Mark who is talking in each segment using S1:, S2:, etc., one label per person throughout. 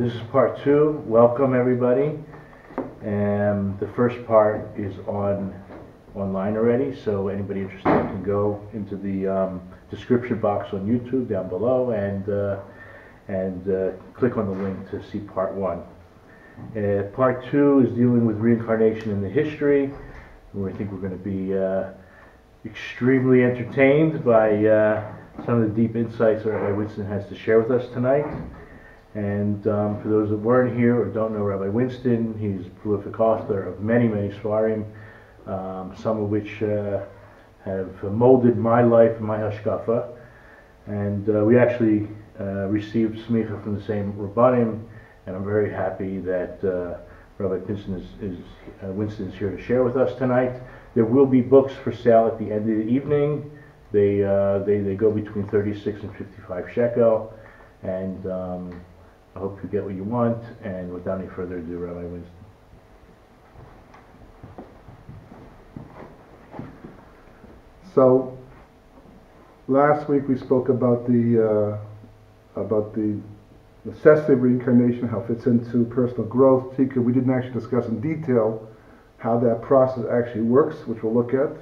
S1: This is part two. Welcome everybody. And the first part is online already, so anybody interested can go into the description box on YouTube down below and click on the link to see part one. Part two is dealing with reincarnation in the history, where I think we're going to be extremely entertained by some of the deep insights that Rabbi Winston has to share with us tonight. And for those that weren't here or don't know Rabbi Winston, he's a prolific author of many Sfarim, some of which have molded my life and my hashkafa. And we actually received smicha from the same Rabbanim, and I'm very happy that Rabbi Winston is here to share with us tonight. There will be books for sale at the end of the evening. They go between 36 and 55 shekel, and I hope you get what you want. And without any further ado, Rabbi Winston.
S2: So last week we spoke about the necessity of reincarnation, how it fits into personal growth. Tikkun. We didn't actually discuss in detail how that process actually works, which we'll look at.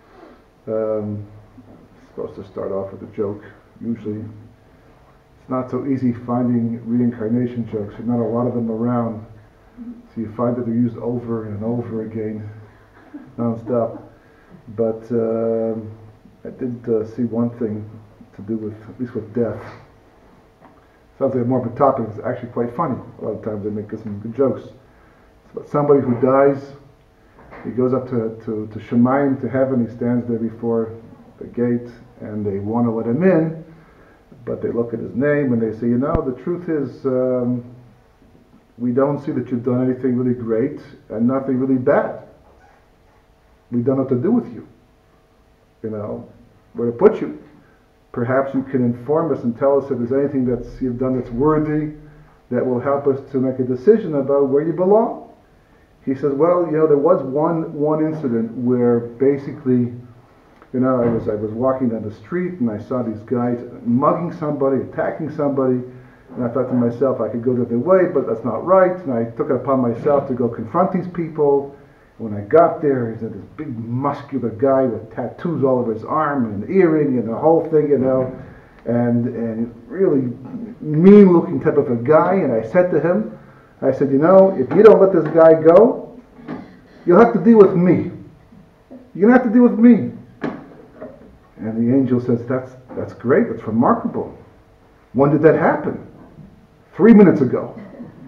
S2: Supposed to start off with a joke. Usually it's not so easy finding reincarnation jokes. There's not a lot of them around, so you find that they're used over and over again, non-stop. But I did see one thing to do with, at least with death. Sounds like a morbid topic. It's actually quite funny. A lot of times they make some good jokes. It's about somebody who dies. He goes up to Shemayim, to heaven. He stands there before the gate, and they want to let him in, but they look at his name and they say, you know, the truth is, we don't see that you've done anything really great and nothing really bad. We don't know what to do with you. You know, where to put you. Perhaps you can inform us and tell us if there's anything that you've done that's worthy, that will help us to make a decision about where you belong. He says, well, you know, there was one incident where basically, you know, I was walking down the street and I saw these guys mugging somebody, attacking somebody, and I thought to myself, I could go the other way, but that's not right. And I took it upon myself to go confront these people. When I got there, he's this big muscular guy with tattoos all over his arm and an earring and the whole thing, you know, and really mean-looking type of a guy. And I said to him, I said, you know, if you don't let this guy go, you'll have to deal with me. You're going to have to deal with me. And the angel says, that's great, that's remarkable. When did that happen? 3 minutes ago.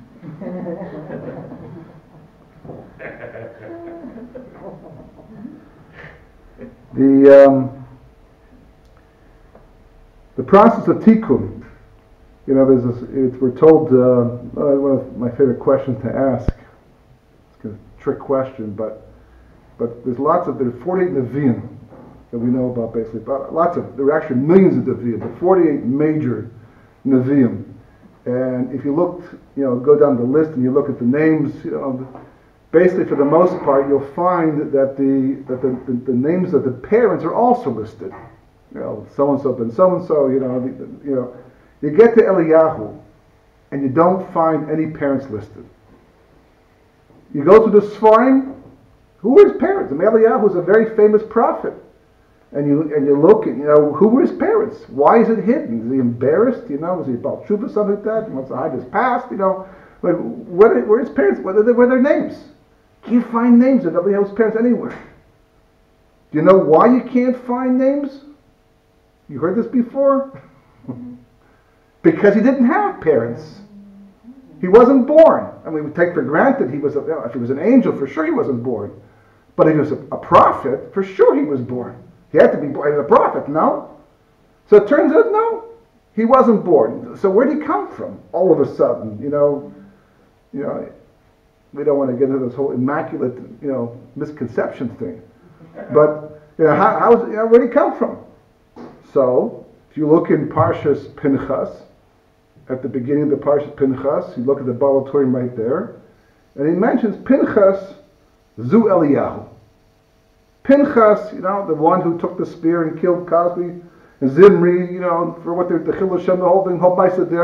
S2: The process of tikkun, you know, we're told, one of my favorite questions to ask, it's a trick question, but there's 48 Nevi'im that we know about, basically, there are actually millions of Nevi'im, but 48 major Nevi'im. And if you look, you know, go down the list and you look at the names, you know, basically for the most part you'll find that the names of the parents are also listed. You know, so-and-so ben so-and-so, you know. You get to Eliyahu, and you don't find any parents listed. You go to the Sfarim, who are his parents? I mean, Eliyahu is a very famous prophet. And you look at, you know, who were his parents? Why is it hidden? Is he embarrassed? You know, was he about Shuba, something like that? He wants to hide his past, you know. Like, where are his parents? What are their names? Can you find names of Eliyahu's parents anywhere? Do you know why you can't find names? You heard this before? Because he didn't have parents. He wasn't born. I mean, we take for granted if he was an angel, for sure he wasn't born. But if he was a prophet, for sure he was born. He had to be born. He was a prophet, no? So it turns out, no, he wasn't born. So where did he come from? All of a sudden, you know, we don't want to get into this whole immaculate, you know, misconception thing. But you know, where did he come from? So if you look in Parshas Pinchas, at the beginning of the Parshas Pinchas, you look at the Balatorim right there, and he mentions Pinchas Zu Eliyahu. Pinchas, you know, the one who took the spear and killed Cosby, and Zimri, you know, for what the Chil Hashem, the whole thing, whole Baisa there,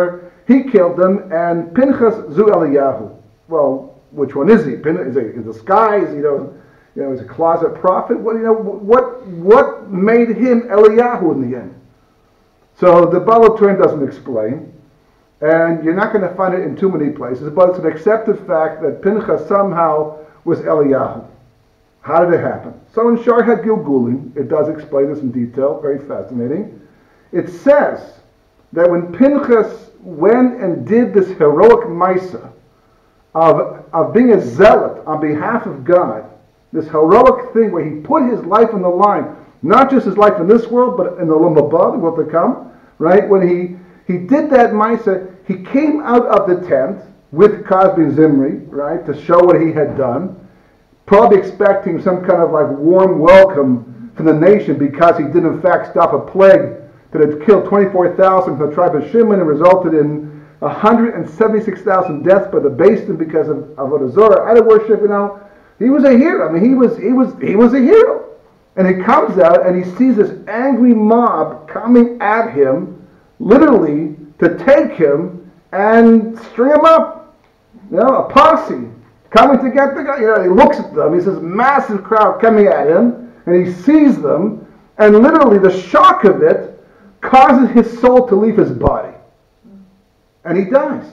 S2: he killed them, and Pinchas zu Eliyahu. Well, which one is he? Is he in disguise? He's a closet prophet. What made him Eliyahu in the end? So the Baal HaTurim doesn't explain, and you're not going to find it in too many places, but it's an accepted fact that Pinchas somehow was Eliyahu. How did it happen? So in Shar HaGilgulim, it does explain this in detail, very fascinating. It says that when Pinchas went and did this heroic Maisa of being a zealot on behalf of God, this heroic thing where he put his life on the line, not just his life in this world, but in the Olam Haba, the world to come, right? When he did that Maisa, he came out of the tent with Cosby and Zimri, right, to show what he had done, probably expecting some kind of like warm welcome from the nation because he did in fact stop a plague that had killed 24,000 from the tribe of Shimon and resulted in 176,000 deaths by the Basin because of Avodah Zarah, idol worship. He was a hero. I mean, he was a hero. And he comes out and he sees this angry mob coming at him, literally to take him and string him up. A posse coming to get the guy. He looks at them. He sees a massive crowd coming at him, and he sees them, and literally the shock of it causes his soul to leave his body, and he dies.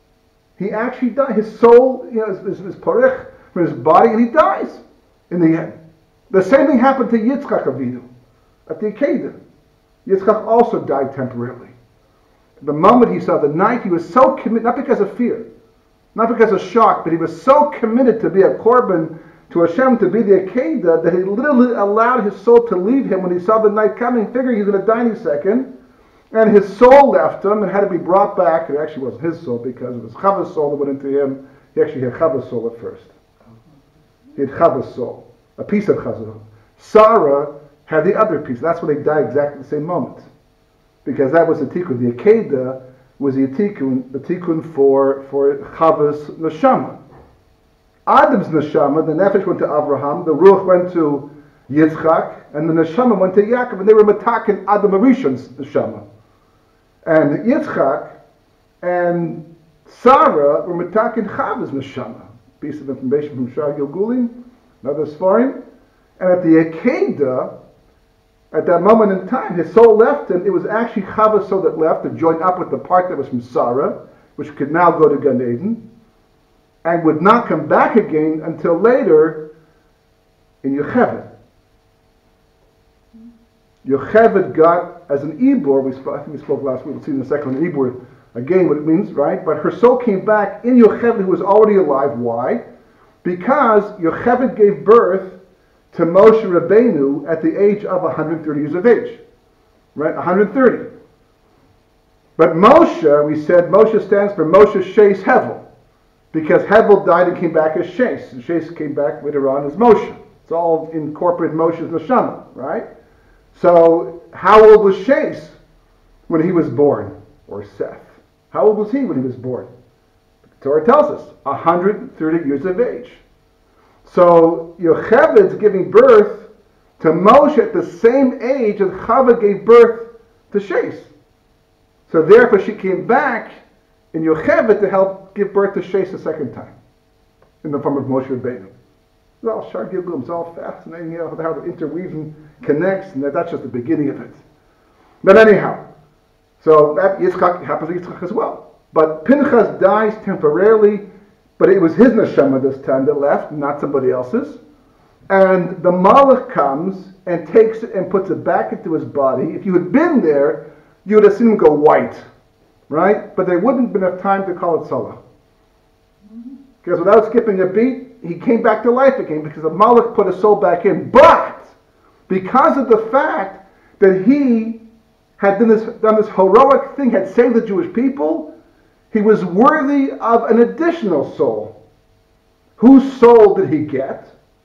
S2: He actually dies. His soul, is parich from his body, and he dies in the end. The same thing happened to Yitzchak Avinu at the Akedah. Yitzchak also died temporarily. The moment he saw the night, he was so committed, not because of fear, not because of shock, but he was so committed to be a korban to Hashem, to be the Akedah, that he literally allowed his soul to leave him when he saw the night coming, figuring he's going to die any second, and his soul left him and had to be brought back. It actually wasn't his soul because it was Chava's soul that went into him. He actually had Chava's soul at first. He had Chava's soul, a piece of Chazal. Sarah had the other piece. That's when they died exactly at the same moment, because that was the tikkun. The Akedah was the tikkun for Chava's neshama. Adam's neshama, the nefesh went to Avraham, the ruach went to Yitzchak, and the neshama went to Yaakov, and they were matakin Adam Arishon's neshama. And Yitzchak and Sarah were matakin Chava's neshama. Piece of information from Shar Gilgulim, another Sfarim. And at the Akedah, at that moment in time, his soul left him. It was actually Chava's soul that left to join up with the part that was from Sarah, which could now go to Gan Eden, and would not come back again until later in Yocheved. Yocheved got, as an Ibor, I think we spoke last week, we'll see in a second on Ibor again what it means, right? But her soul came back in Yocheved, who was already alive. Why? Because Yocheved gave birth to Moshe Rabbeinu at the age of 130 years of age. Right? 130. But Moshe, we said, Moshe stands for Moshe Sheis Hevel, because Hevel died and came back as Sheis, and Sheis came back later on as Moshe. It's all incorporated Moshe's neshama, right? So, how old was Sheis when he was born? Or Seth? How old was he when he was born? The Torah tells us, 130 years of age. So, Yocheved's giving birth to Moshe at the same age as Chava gave birth to Sheis. So therefore she came back in Yocheved to help give birth to Sheis a second time, in the form of Moshe Rabbeinu. It's all Shar Gilgulim, it's all fascinating, how the interweaving connects, and that's just the beginning of it. But anyhow, so that Yitzchak happens to Yitzchak as well. But Pinchas dies temporarily, but it was his neshama this time that left, not somebody else's. And the Malach comes and takes it and puts it back into his body. If you had been there, you would have seen him go white, right? But there wouldn't have been enough time to call it Salah. Because without skipping a beat, he came back to life again because the Malach put his soul back in. But because of the fact that he had done this heroic thing, had saved the Jewish people, he was worthy of an additional soul. Whose soul did he get?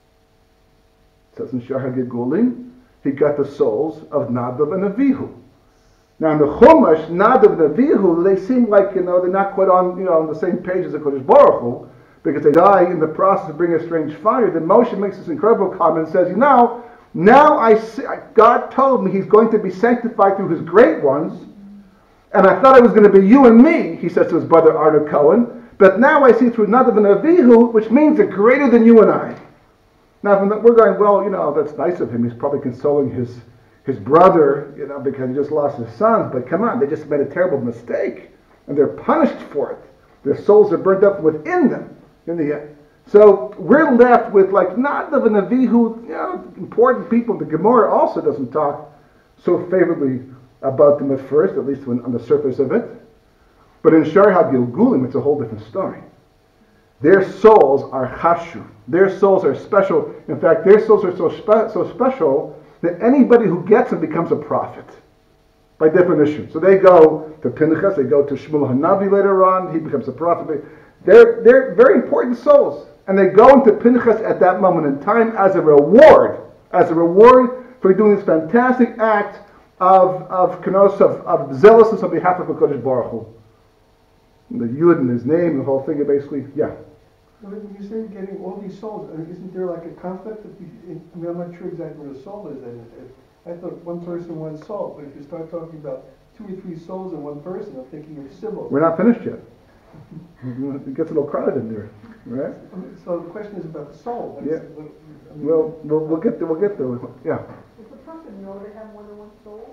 S2: It says in Shar HaGilgulim, he got the souls of Nadav and Avihu. Now in the Chumash, Nadav and Avihu, they seem like, they're not quite on the same page as the Kodesh Baruch Hu, because they die in the process of bringing a strange fire. Then Moshe makes this incredible comment and says, now I see, God told me he's going to be sanctified through his great ones, And I thought it was going to be you and me, he says to his brother Arno Cohen, but now I see through Nadav and Avihu, which means they're greater than you and I. Now we're going, well, that's nice of him. He's probably consoling his brother, because he just lost his sons. But come on, they just made a terrible mistake, and they're punished for it. Their souls are burnt up within them in the end. So we're left with Nadav and Avihu, important people. The Gemara also doesn't talk so favorably about them at first, at least on the surface of it. But in Shar HaGilgulim, it's a whole different story. Their souls are chashuv. Their souls are special. In fact, their souls are so special that anybody who gets them becomes a prophet, by definition. So they go to Pinchas, they go to Shmuel Hanavi later on, he becomes a prophet. They're very important souls. And they go into Pinchas at that moment in time as a reward for doing this fantastic act of zealousness on behalf of HaKadosh Baruch Hu. The Yud and his name, the whole thing, basically, yeah.
S3: When you say getting all these souls, isn't there a conflict? I'm not sure exactly what a soul is. I thought one person, one soul. But if you start talking about 2 or 3 souls in one person, I'm thinking of siblings.
S2: We're not finished yet. It gets a little crowded in there, right?
S3: So the question is about the soul.
S2: Yeah. We'll get there. Yeah.
S4: Does the person know they have more than one soul?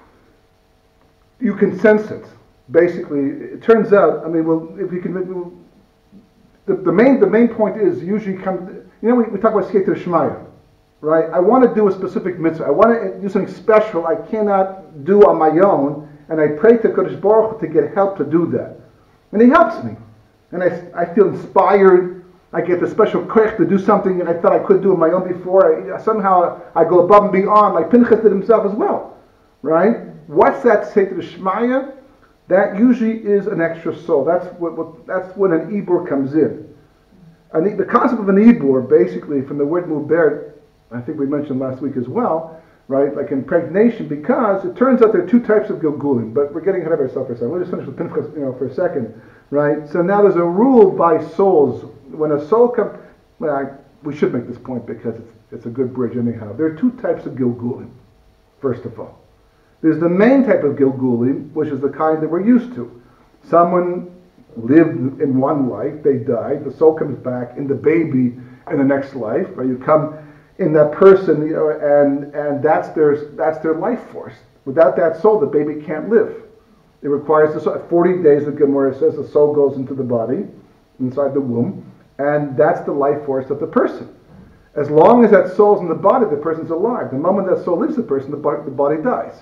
S2: You can sense it. Basically, it turns out. If you can, the main point is usually we talk about Sketer Shmaya, right? I want to do a specific mitzvah. I want to do something special I cannot do on my own, and I pray to Kodesh Baruch Hu to get help to do that, and He helps me, and I feel inspired. I get the special koich to do something that I thought I could do on my own before. Somehow I go above and beyond, like Pinchas did himself as well, right? What's that Sketer Shmaya? That usually is an extra soul. That's when an ibur comes in. And the concept of an ibur, basically, from the word muber, I think we mentioned last week as well, right? Like impregnation, because it turns out there are 2 types of gilgulim. But we're getting ahead of ourselves for a second. We'll just finish with Pinchas, for a second, right? So now there's a rule by souls. When a soul comes, we should make this point because it's a good bridge anyhow. There are 2 types of gilgulim. First of all. There's the main type of Gilgulim, which is the kind that we're used to. Someone lived in one life, they died, the soul comes back in the baby in the next life, right? You come in that person, and that's their life force. Without that soul, the baby can't live. It requires the soul. 40 days, the Gemara says, the soul goes into the body, inside the womb, and that's the life force of the person. As long as that soul's in the body, the person's alive. The moment that soul leaves the person, the body dies.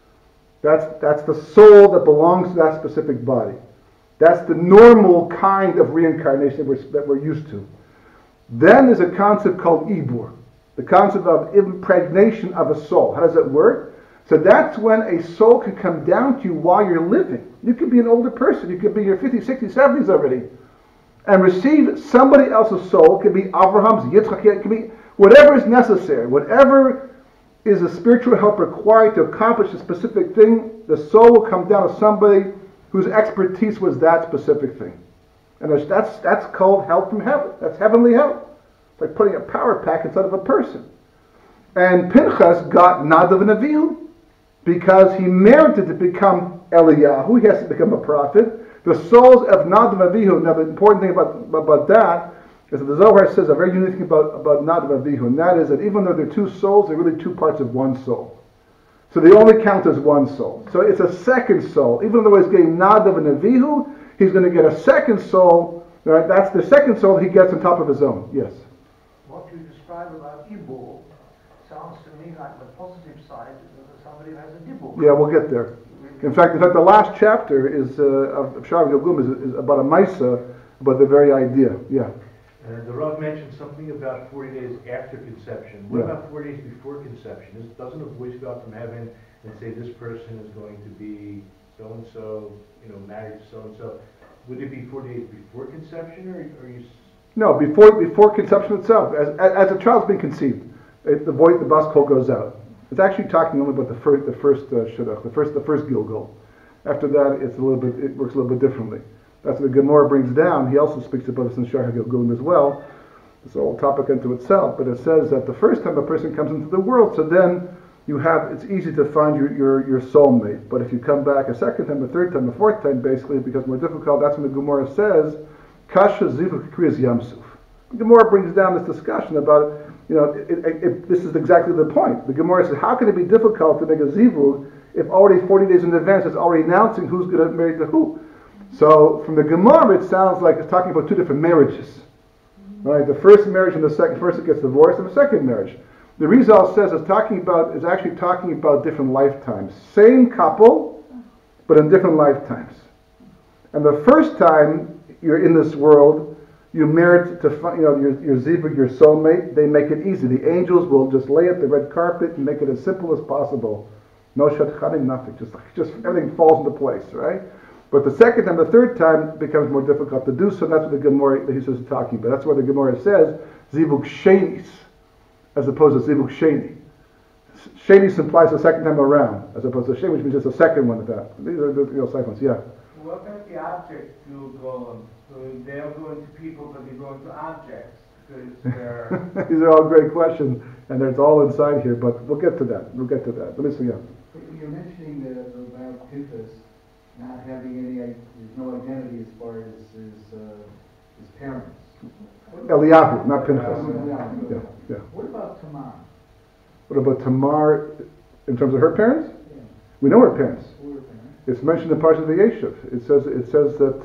S2: That's the soul that belongs to that specific body. That's the normal kind of reincarnation that we're used to. Then there's a concept called ibur, the concept of impregnation of a soul. How does it work? So that's when a soul can come down to you while you're living. You could be an older person. You could be in your 50s, 60s, 70s already. And receive somebody else's soul. It could be Abraham's, Yitzchak, it could be whatever is necessary. Whatever is a spiritual help required to accomplish a specific thing, the soul will come down to somebody whose expertise was that specific thing. And that's called help from heaven. That's heavenly help. It's like putting a power pack inside of a person. And Pinchas got Nadav and Avihu because he merited to become Eliyahu. He has to become a prophet. The souls of Nadav and Avihu, now the important thing about that is that the Zohar says a very unique thing about Nadav and Avihu, and that is that even though they're 2 souls, they're really 2 parts of one soul. So they only count as one soul. So it's a second soul. Even though he's getting Nadav and Avihu, he's going to get a second soul. Right? That's the second soul he gets on top of his own. Yes?
S5: What you describe about Ibur sounds to me like the positive side is somebody who has a Dibur.
S2: Yeah, we'll get there. In fact, the last chapter is of Shar HaGilgulim is about a Maisa, about the very idea. Yeah.
S1: The Rav mentioned something about 40 days after conception. What about 40 days before conception? Doesn't a voice go up from heaven and say this person is going to be so-and-so, married to so-and-so? Would it be 40 days before conception, or you...
S2: No, before conception itself. As a child's being conceived, the bas kol goes out. It's actually talking only about the first shidduch, the first gilgul. After that, it works a little bit differently. That's what the Gemara brings down. He also speaks about this in Shar HaGilgulim as well. It's a whole topic unto itself, but it says that the first time a person comes into the world, so then it's easy to find your soulmate. But if you come back a second time, a third time, a fourth time, basically it becomes more difficult. That's when the Gemara says, Kasha Zivuk Kriyas Yamsuf. The Gemara brings down this discussion about, this is exactly the point. The Gemara says, how can it be difficult to make a zivug if already 40 days in advance it's already announcing who's going to marry to who? So from the Gemara, it sounds like it's talking about two different marriages. Right? The first marriage and the second, first it gets divorced, and the second marriage. The Rizal says is actually talking about different lifetimes. Same couple, but in different lifetimes. And the first time you're in this world, you merit to find, your zivug, your soulmate. They make it easy. The angels will just lay out the red carpet and make it as simple as possible. No shadchanim, nothing. Just everything falls into place, right? But the second time, the third time becomes more difficult to do so. And that's what the Gemara that he's just talking about. That's why the Gemara says zivug shenis as opposed to zivug sheni. Shenis implies the second time around, as opposed to sheni, which means just a second one of that. These are the second ones, yeah.
S6: What about the objects you go on? So they're going to people, but they're going to objects because they're.
S2: These are all great questions, and it's all inside here. But we'll get to that. Let me see. Yeah.
S7: You're mentioning about Pinchas not having there's no identity as far as his parents.
S2: Eliyahu, not Pinchas. Yeah.
S7: What about Tamar?
S2: What about Tamar in terms of her parents?
S7: Yeah.
S2: We know her parents.
S7: Who are her parents?
S2: It's mentioned in Parshat Vayeshev. It says that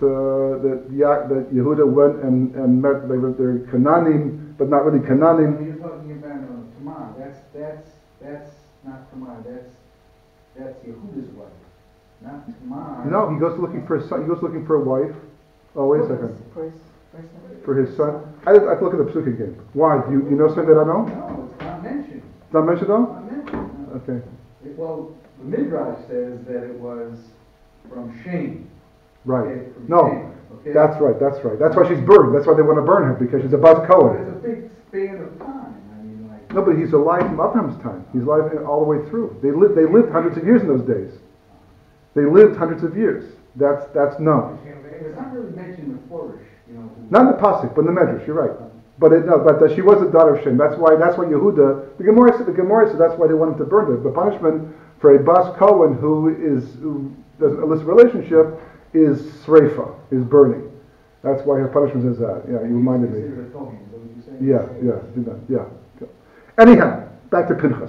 S2: that Yehuda went and met they're Canaanim, but not really Canaanim.
S7: You're talking about Tamar. That's not Tamar. That's Yehuda's wife, not Tamar.
S2: No, he goes looking for a son. He goes looking for a wife. Oh, wait a second. For his son. I have to look at the Psukim again. Why? Do you know something that I know?
S7: No, it's not mentioned.
S2: It's not mentioned at all?
S7: Not mentioned. No.
S2: Okay.
S7: Well, the Midrash says that it was from Shem.
S2: Right.
S7: Okay, from
S2: No.
S7: Shem, okay?
S2: That's right. That's why she's burned. That's why they want to burn her, because she's a Bas
S7: But
S2: Cohen.
S7: it's a big span of time. I mean, like.
S2: No, but he's alive from Abraham's time. He's alive all the way through. They lived hundreds of years in those days. They lived hundreds of years. That's known.
S7: It's not really mentioned in Flourish,
S2: Not in the pasuk, but in the Medrash. You're right. But she was a daughter of Shem. That's why Yehuda. The Gemara said that's why they wanted to burn her. The punishment for a Bas Cohen who does an illicit relationship is sreifa, is burning. That's why her punishment is that. Yeah, you reminded me. Yeah. Anyhow, back to Pinchas.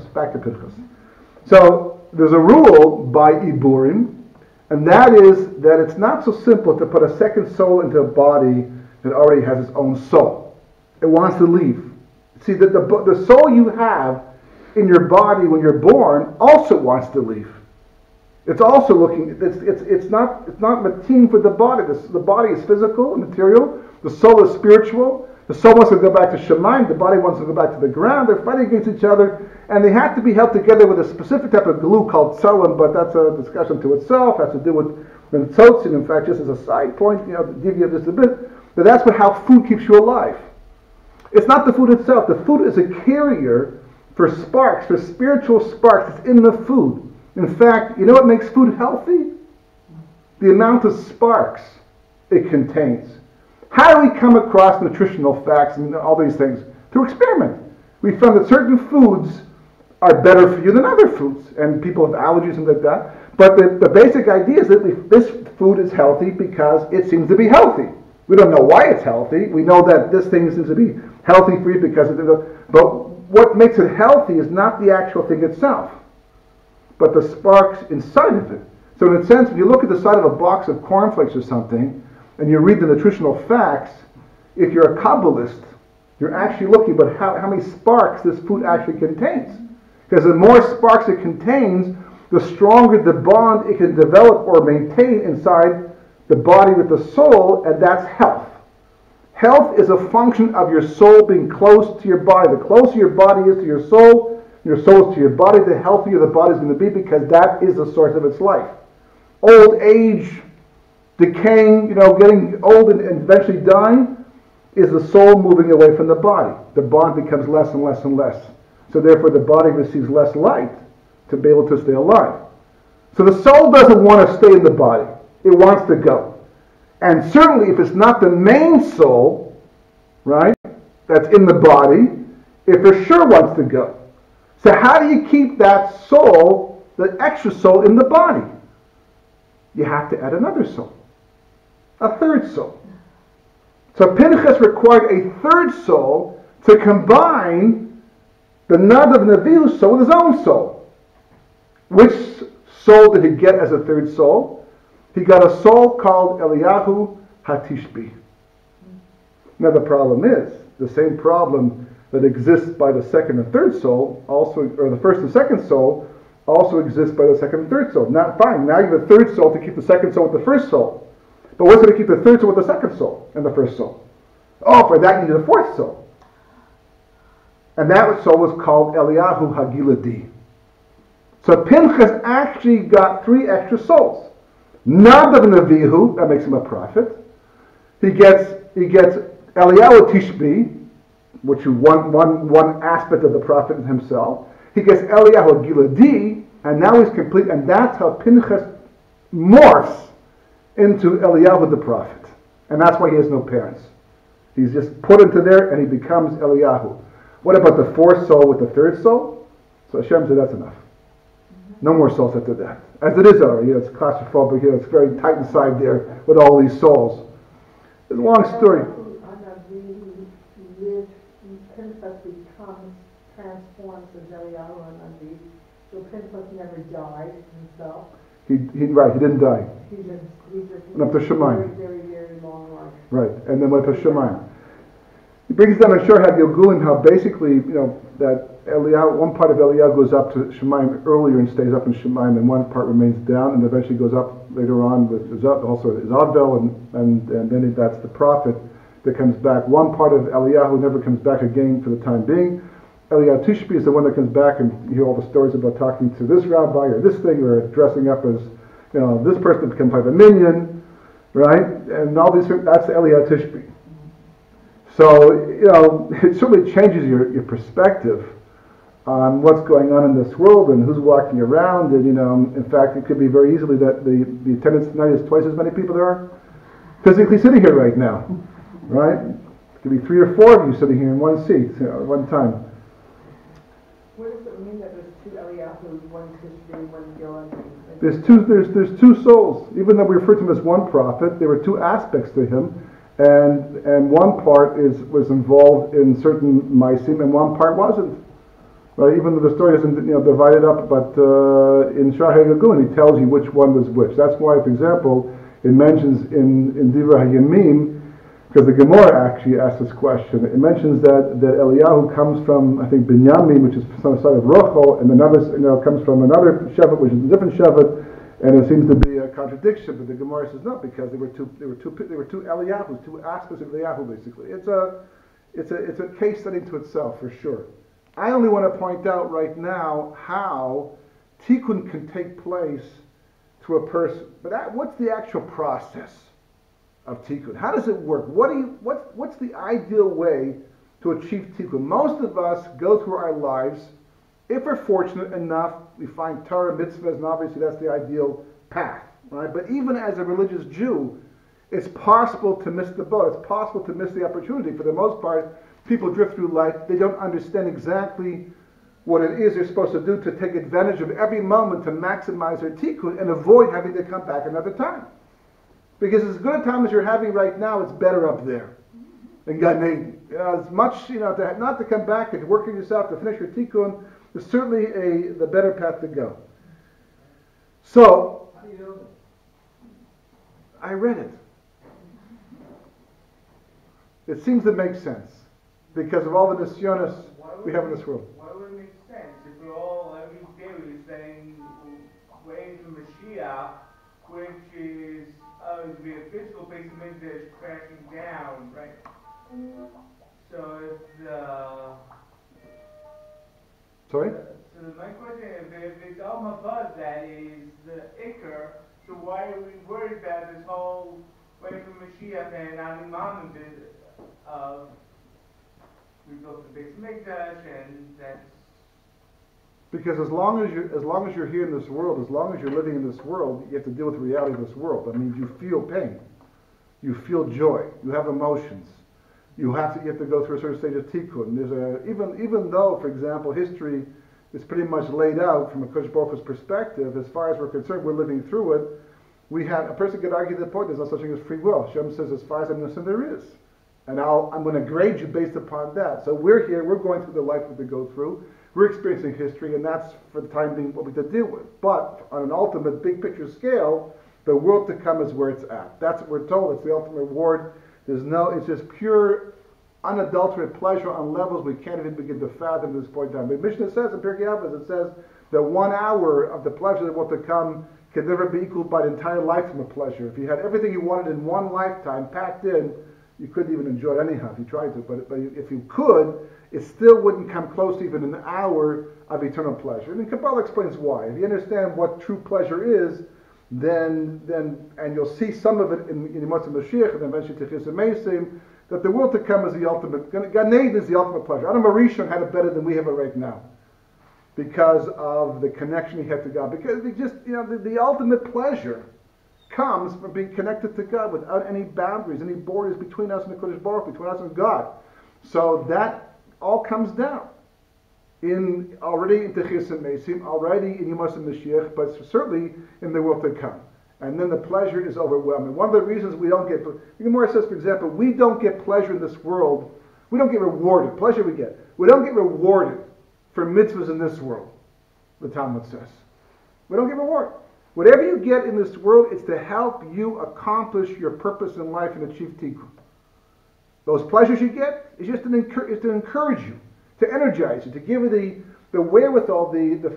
S2: So there's a rule by Iburim, and that is that it's not so simple to put a second soul into a body that already has its own soul. It wants to leave. See, the soul you have in your body when you're born also wants to leave. It's also looking. It's not mateen for the body. The body is physical and material. The soul is spiritual. The soul wants to go back to Shemaim. The body wants to go back to the ground. They're fighting against each other, and they have to be held together with a specific type of glue called tzolim. But that's a discussion to itself. It has to do with tzotzim. In fact, just as a side point, to deviate just a bit. But that's how food keeps you alive. It's not the food itself. The food is a carrier for sparks, for spiritual sparks. It's in the food. In fact, you know what makes food healthy? The amount of sparks it contains. How do we come across nutritional facts and all these things? Through experiment. We found that certain foods are better for you than other foods, and people have allergies and like that. But the basic idea is that this food is healthy because it seems to be healthy. We don't know why it's healthy. We know that this thing seems to be healthy for you because of but what makes it healthy is not the actual thing itself, but the sparks inside of it. So in a sense, when you look at the side of a box of cornflakes or something, and you read the nutritional facts, if you're a Kabbalist, you're actually looking at how many sparks this food actually contains. Because the more sparks it contains, the stronger the bond it can develop or maintain inside the body with the soul, and that's health. Health is a function of your soul being close to your body. The closer your body is to your soul is to your body, the healthier the body is going to be, because that is the source of its life. Old age, decaying, getting old and eventually dying, is the soul moving away from the body. The bond becomes less and less and less. So therefore the body receives less light to be able to stay alive. So the soul doesn't want to stay in the body. It wants to go. And certainly if it's not the main soul, right, that's in the body, it for sure wants to go. So how do you keep that soul, the extra soul, in the body? You have to add another soul, a third soul. So Pinchas required a third soul to combine the Nadav Navi's soul with his own soul. Which soul did he get as a third soul? He got a soul called Eliyahu Hatishbi. Now the problem is, the same problem that exists by the second and third soul, also, or the first and second soul, also exists by the second and third soul. Now, fine, now you have a third soul to keep the second soul with the first soul. But what's going to keep the third soul with the second soul and the first soul? Oh, for that you need a fourth soul. And that soul was called Eliyahu Hagiladi. So Pinchas actually got 3 extra souls. Nadav Navihu, that makes him a prophet. He gets Eliyahu Tishbi, which is one aspect of the prophet himself. He gets Eliyahu Giladi, and now he's complete, and that's how Pinchas morphs into Eliyahu the prophet. And that's why he has no parents. He's just put into there, and he becomes Eliyahu. What about the fourth soul with the third soul? So Hashem said, that's enough. No more souls after that. As it is already, it's claustrophobic, it's very tight inside there with all these souls. It's a long story.
S4: Pinchas becomes transformed to Eliyahu and Navi. So Pinchas never died himself.
S2: He didn't die.
S4: He just
S2: And up to Shemayim.
S4: very, very long life.
S2: Right, and then went to Shemayim. He brings down a Shor HaGilgulim how basically, that Eliyahu, one part of Eliyahu goes up to Shemayim earlier and stays up in Shemayim, and one part remains down, and eventually goes up later on with also Izadvel, and then that's the prophet that comes back. One part of Eliyahu never comes back again for the time being. Eliyahu Tishbi is the one that comes back, and you hear all the stories about talking to this rabbi or this thing, or dressing up as, this person becomes like a minion, right? And all these, that's Eliyahu Tishbi. So, it certainly changes your perspective on what's going on in this world and who's walking around. And, in fact, it could be very easily that the attendance tonight is twice as many people there are physically sitting here right now, right? It could be 3 or 4 of you sitting here in one seat at one time.
S4: What does it mean that there's 2 Eliyahus, one Tishbi, one Gilad?
S2: There's two souls. Even though we refer to him as one prophet, there were 2 aspects to him. And one part was involved in certain maisim, and one part wasn't. Right? Even though the story isn't divided up, but in Shor HaGilgulim he tells you which one was which. That's why, for example, it mentions in Divrei HaYamim, because the Gemara actually asks this question. It mentions that Eliyahu comes from, I think, Binyamin, which is from the side of Rochel, and another comes from another shevet, which is a different shevet. And it seems to be a contradiction, but the Gemara says no, because there were two Eliyahus, 2 aspects of Eliyahu. Basically, it's a case study to itself for sure. I only want to point out right now how tikkun can take place to a person. But what's the actual process of tikkun? How does it work? What's the ideal way to achieve tikkun? Most of us go through our lives. If we're fortunate enough, we find Torah, mitzvahs, and obviously that's the ideal path, right? But even as a religious Jew, it's possible to miss the boat. It's possible to miss the opportunity. For the most part, people drift through life. They don't understand exactly what it is they're supposed to do to take advantage of every moment to maximize their tikkun and avoid having to come back another time. Because as good a time as you're having right now, it's better up there in Gan Eden. As much, not to come back and to work on yourself to finish your tikkun, is certainly the better path to go. So,
S7: How do you know that?
S2: I read it. It seems to make sense because of all the nisyonos we have in this world.
S6: Why would it make sense if we're all every day we're saying waiting for Mashiach, which is to be a physical base of Mikdash crashing down, right? So it's
S2: Sorry?
S6: So my question is, if it's Al Mabaz that is the Iker, so why are we worried about this whole waiting for Mashiach and Animam of we built the base Mikdash and that's
S2: Because as long as you're here in this world, as long as you're living in this world, you have to deal with the reality of this world. That means you feel pain, you feel joy, you have emotions. You have to go through a certain stage of tikkun. Even though, for example, history is pretty much laid out from a Kodesh Baruch Hu's perspective. As far as we're concerned, we're living through it. We have, a person could argue the point, there's no such thing as free will. Hashem says, as far as I'm concerned, there is. And I'm going to grade you based upon that. So we're here, we're going through the life that we go through. We're experiencing history, and that's, for the time being, what we have to deal with. But on an ultimate big picture scale, the world to come is where it's at. That's what we're told. It's the ultimate reward. It's just pure, unadulterated pleasure on levels we can't even begin to fathom at this point in time. The Mishnah says in Pirkei Avos, it says that 1 hour of the pleasure that will to come can never be equaled by the entire lifetime of pleasure. If you had everything you wanted in one lifetime packed in, you couldn't even enjoy it anyhow if you tried to. But if you could, it still wouldn't come close to even an hour of eternal pleasure. And Kabbalah explains why. If you understand what true pleasure is, then and you'll see some of it in Yemot HaMashiach and then eventually Techis HaMeisim, that the world to come is the ultimate. Gan Eden is the ultimate pleasure. Adam HaRishon had it better than we have it right now, because of the connection he had to God. Because they just, the ultimate pleasure comes from being connected to God without any boundaries, any borders between us and the Kodesh Baruch Hu, between us and God. So that all comes down already in Techis HaMeisim, already in Yemot HaMashiach, but certainly in the world to come. And then the pleasure is overwhelming. One of the reasons we don't get, the Gemara says, for example, we don't get pleasure in this world. We don't get rewarded. Pleasure we get. We don't get rewarded for mitzvahs in this world, the Talmud says. We don't get rewarded. Whatever you get in this world, it's to help you accomplish your purpose in life and achieve tikkun. Those pleasures you get is just to encourage you, to energize you, to give you the wherewithal,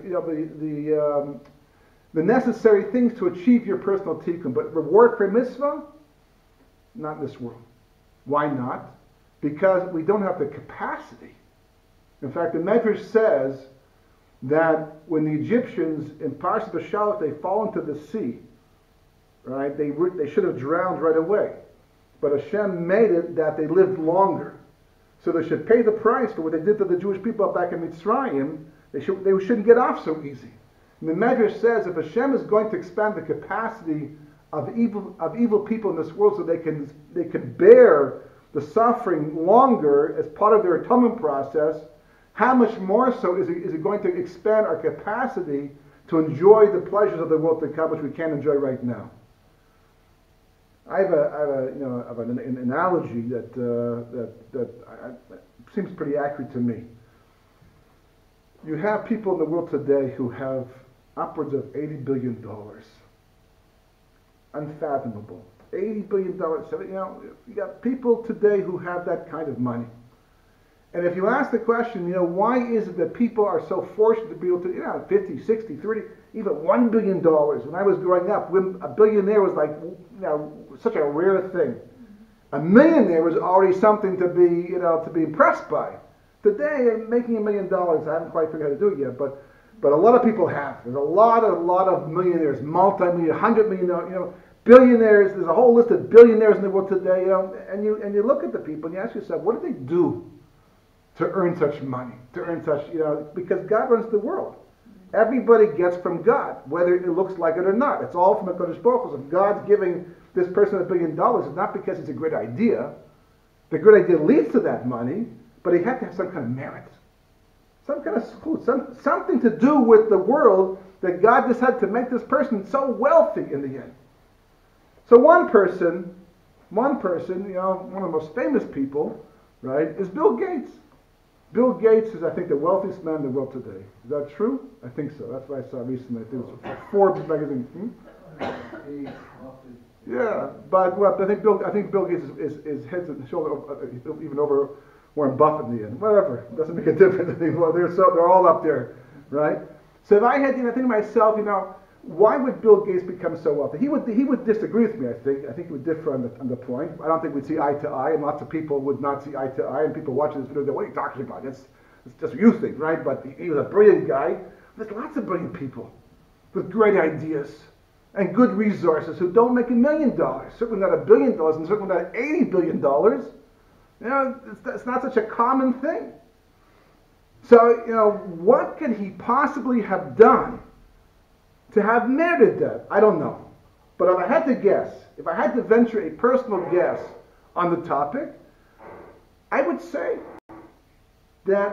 S2: the necessary things to achieve your personal tikkun. But reward for mitzvah, not in this world. Why not? Because we don't have the capacity. In fact, the Medrash says that when the Egyptians in Parshat Bashalach, they fall into the sea, right? They should have drowned right away. But Hashem made it that they lived longer. So they should pay the price for what they did to the Jewish people back in Mitzrayim. They shouldn't get off so easy. And the Medrash says if Hashem is going to expand the capacity of evil people in this world so they can bear the suffering longer as part of their atonement process, how much more so is it going to expand our capacity to enjoy the pleasures of the world to come, which we can't enjoy right now? I have an analogy that seems pretty accurate to me. You have people in the world today who have upwards of $80 billion. Unfathomable. $80 billion. So, you got people today who have that kind of money. And if you ask the question, why is it that people are so fortunate to be able to, 50, 60, 30, even $1 billion. When I was growing up, a billionaire was like, such a rare thing. A millionaire was already something to be impressed by. Today, making $1 million, I haven't quite figured out how to do it yet, but a lot of people have. There's a lot of millionaires, multi-million, 100 million, billionaires. There's a whole list of billionaires in the world today, and you look at the people and you ask yourself, what do they do to earn such money, to earn such, because God runs the world. Everybody gets from God, whether it looks like it or not. It's all from the Kodesh Baruch Hu. If God's giving this person $1 billion, it's not because it's a great idea. The great idea leads to that money, but he had to have some kind of merit. Some kind of something to do with the world that God just had to make this person so wealthy in the end. So one person, one of the most famous people, right, is Bill Gates. Bill Gates is, I think, the wealthiest man in the world today. Is that true? I think so. That's what I saw recently. I think it was Forbes magazine. Yeah, but I think Bill Gates is head and shoulder even over Warren Buffett in the end. Whatever, it doesn't make a difference anymore. They're all up there, right? So if I had, I think to myself, why would Bill Gates become so wealthy? He would disagree with me. I think he would differ on the point. I don't think we'd see eye to eye, and lots of people would not see eye to eye. And people watching this video go, "What are you talking about? It's just what you think, right?" But he was a brilliant guy. There's lots of brilliant people with great ideas and good resources who don't make $1 million. Certainly not $1 billion, and certainly not $80 billion. It's not such a common thing. So, what could he possibly have done to have merited that? I don't know. But if I had to guess, if I had to venture a personal guess on the topic, I would say that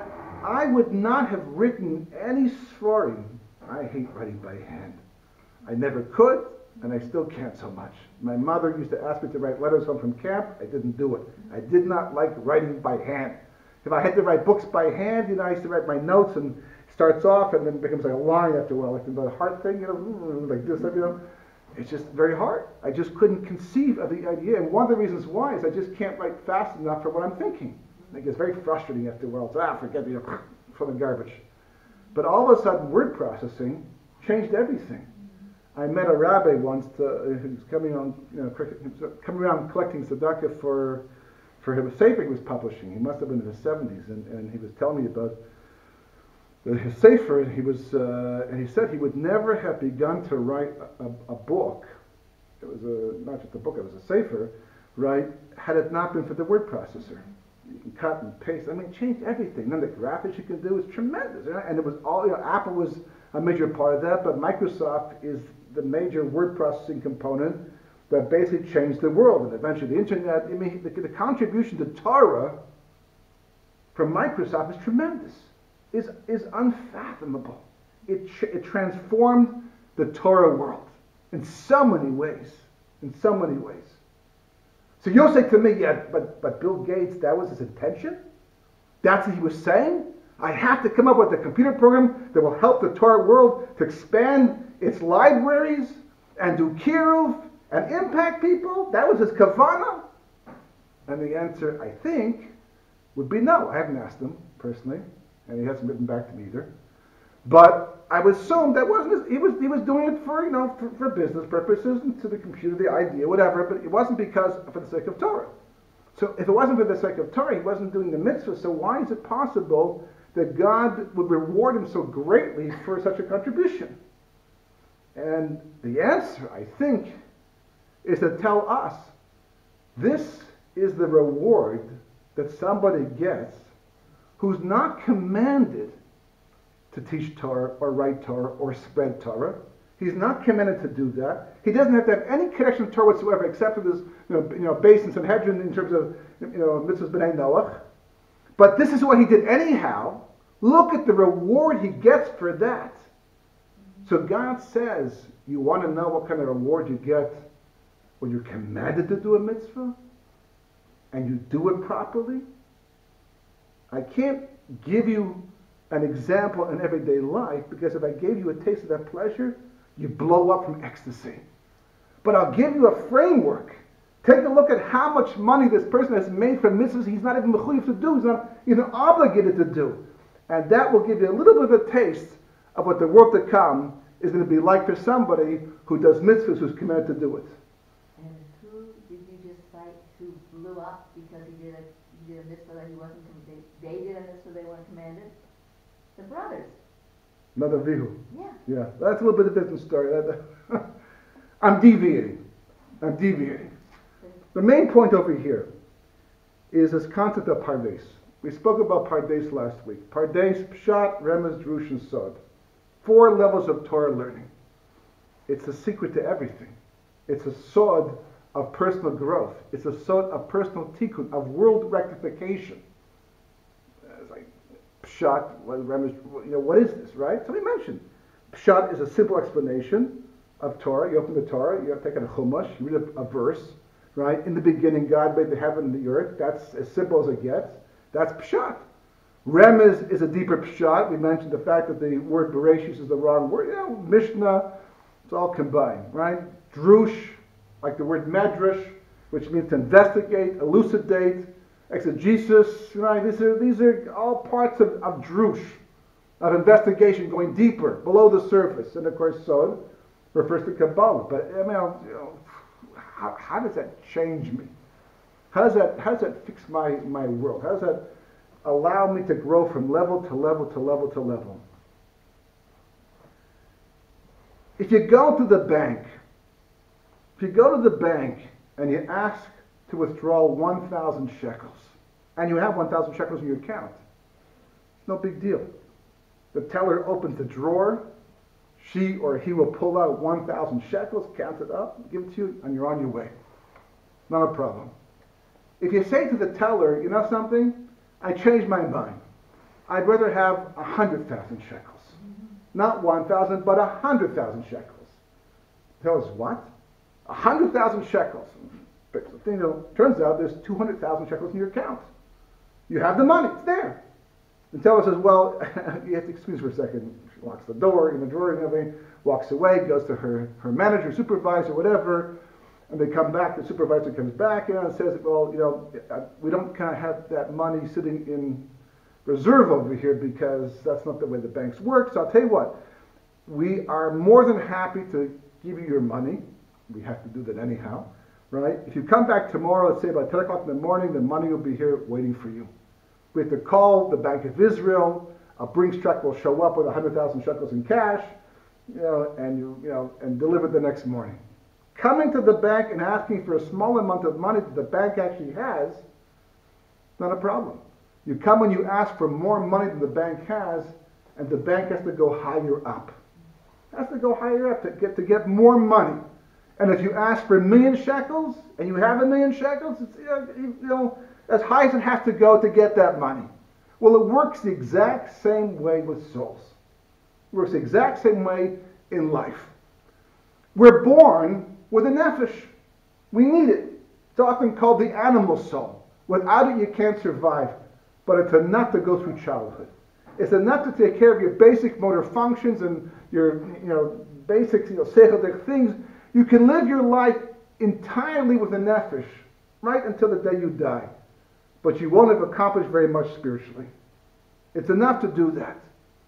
S2: I would not have written any sforim. I hate writing by hand. I never could, and I still can't so much. My mother used to ask me to write letters home from camp. I didn't do it. I did not like writing by hand. If I had to write books by hand, I used to write my notes, and it starts off, and then it becomes like a line after a while, like the heart thing, like this, It's just very hard. I just couldn't conceive of the idea. And one of the reasons why is I just can't write fast enough for what I'm thinking. It gets very frustrating after a while. So, forget from the garbage. But all of a sudden, word processing changed everything. I met a rabbi once who was coming around collecting tzedakah for him, a sefer he was publishing. He must have been in his 70s, and he was telling me about his sefer. And he said he would never have begun to write a book. It was not just a book; it was a sefer, right? Had it not been for the word processor. You can cut and paste. I mean, it changed everything. Then the graphics you can do is tremendous. And it was all, Apple was a major part of that, but Microsoft is the major word processing component that basically changed the world. And eventually the internet, I mean, the contribution to Torah from Microsoft is tremendous, is unfathomable. It transformed the Torah world in so many ways, So you'll say to me, yeah, but Bill Gates, that was his intention? That's what he was saying? I have to come up with a computer program that will help the Torah world to expand its libraries and do kiruv and impact people? That was his kavanah? And the answer, I think, would be no. I haven't asked him personally, and he hasn't written back to me either. But I would assume that wasn't he was doing it for for business purposes and to the computer, the idea, whatever. But it wasn't for the sake of Torah. So if it wasn't for the sake of Torah, he wasn't doing the mitzvah. So why is it possible that God would reward him so greatly for such a contribution? And the answer, I think, is to tell us this is the reward that somebody gets who's not commanded to teach Torah or write Torah or spread Torah. He's not commanded to do that. He doesn't have to have any connection to Torah whatsoever, except for this, base in Sanhedrin in terms of, mitzvahs b'nai Noach. But this is what he did anyhow. Look at the reward he gets for that. So God says, you want to know what kind of reward you get when you're commanded to do a mitzvah and you do it properly? I can't give you an example in everyday life, because if I gave you a taste of that pleasure, you blow up from ecstasy. But I'll give you a framework. Take a look at how much money this person has made from mitzvahs he's not even mechuyev to do, he's not even obligated to do. And that will give you a little bit of a taste of what the world to come is going to be like for somebody who does mitzvahs, who's commanded to do it.
S8: And who did you just cite who blew up because he did a mitzvah that he wasn't commanded? They did a mitzvah they weren't commanded? The brothers.
S2: Nadavihu.
S8: Yeah.
S2: Yeah, that's a little bit of a different story. I'm deviating. The main point over here is this concept of Pardes. We spoke about Pardes last week. Pardes, Pshat, Remez, Drush, and Sod. 4 levels of Torah learning. It's a secret to everything. It's a sod of personal growth. It's a sod of personal tikkun, of world rectification. It's like Pshat, Remez, what is this, right? So we mentioned Pshat is a simple explanation of Torah. You open the Torah, you have to take out a chumash, you read a verse, right? In the beginning, God made the heaven and the earth. That's as simple as it gets. That's Pshat. Remez is a deeper Pshat. We mentioned the fact that the word Bereshis is the wrong word. Mishnah, it's all combined, right? Drush, like the word Medrash, which means to investigate, elucidate, exegesis, right? These are all parts of Drush, of investigation, going deeper, below the surface. And of course, Sod refers to Kabbalah. But I mean, how does that change me? How does that fix my world? How does that allow me to grow from level to level to level to level? If you go to the bank and you ask to withdraw 1,000 shekels, and you have 1,000 shekels in your account, no big deal. The teller opens the drawer, she or he will pull out 1,000 shekels, count it up, give it to you, and you're on your way. Not a problem. If you say to the teller, you know something? I changed my mind. I'd rather have 100,000 shekels. Not 1,000, but 100,000 shekels. Tell us what? 100,000 shekels. Turns out there's 200,000 shekels in your account. You have the money, it's there. And Teller says, well, you have to excuse for a second. She locks the door in the drawer and everything, walks away, goes to her manager, supervisor, whatever, and they come back, the supervisor comes back and says, well, we don't kind of have that money sitting in reserve over here because that's not the way the banks work. So I'll tell you what, we are more than happy to give you your money. We have to do that anyhow, right? If you come back tomorrow, let's say about 10 o'clock in the morning, the money will be here waiting for you. We have to call the Bank of Israel. A Brinks truck will show up with 100,000 shekels in cash, and deliver the next morning. Coming to the bank and asking for a small amount of money that the bank actually has, not a problem. You come and you ask for more money than the bank has, and the bank has to go higher up. Has to go higher up to get more money. And if you ask for 1,000,000 shekels and you have 1,000,000 shekels, it's as high as it has to go to get that money. Well, it works the exact same way with souls. It works the exact same way in life. We're born with a nefesh. We need it. It's often called the animal soul. Without it, you can't survive. But it's enough to go through childhood. It's enough to take care of your basic motor functions and your, basic, seichel things. You can live your life entirely with a nefesh, right until the day you die. But you won't have accomplished very much spiritually. It's enough to do that.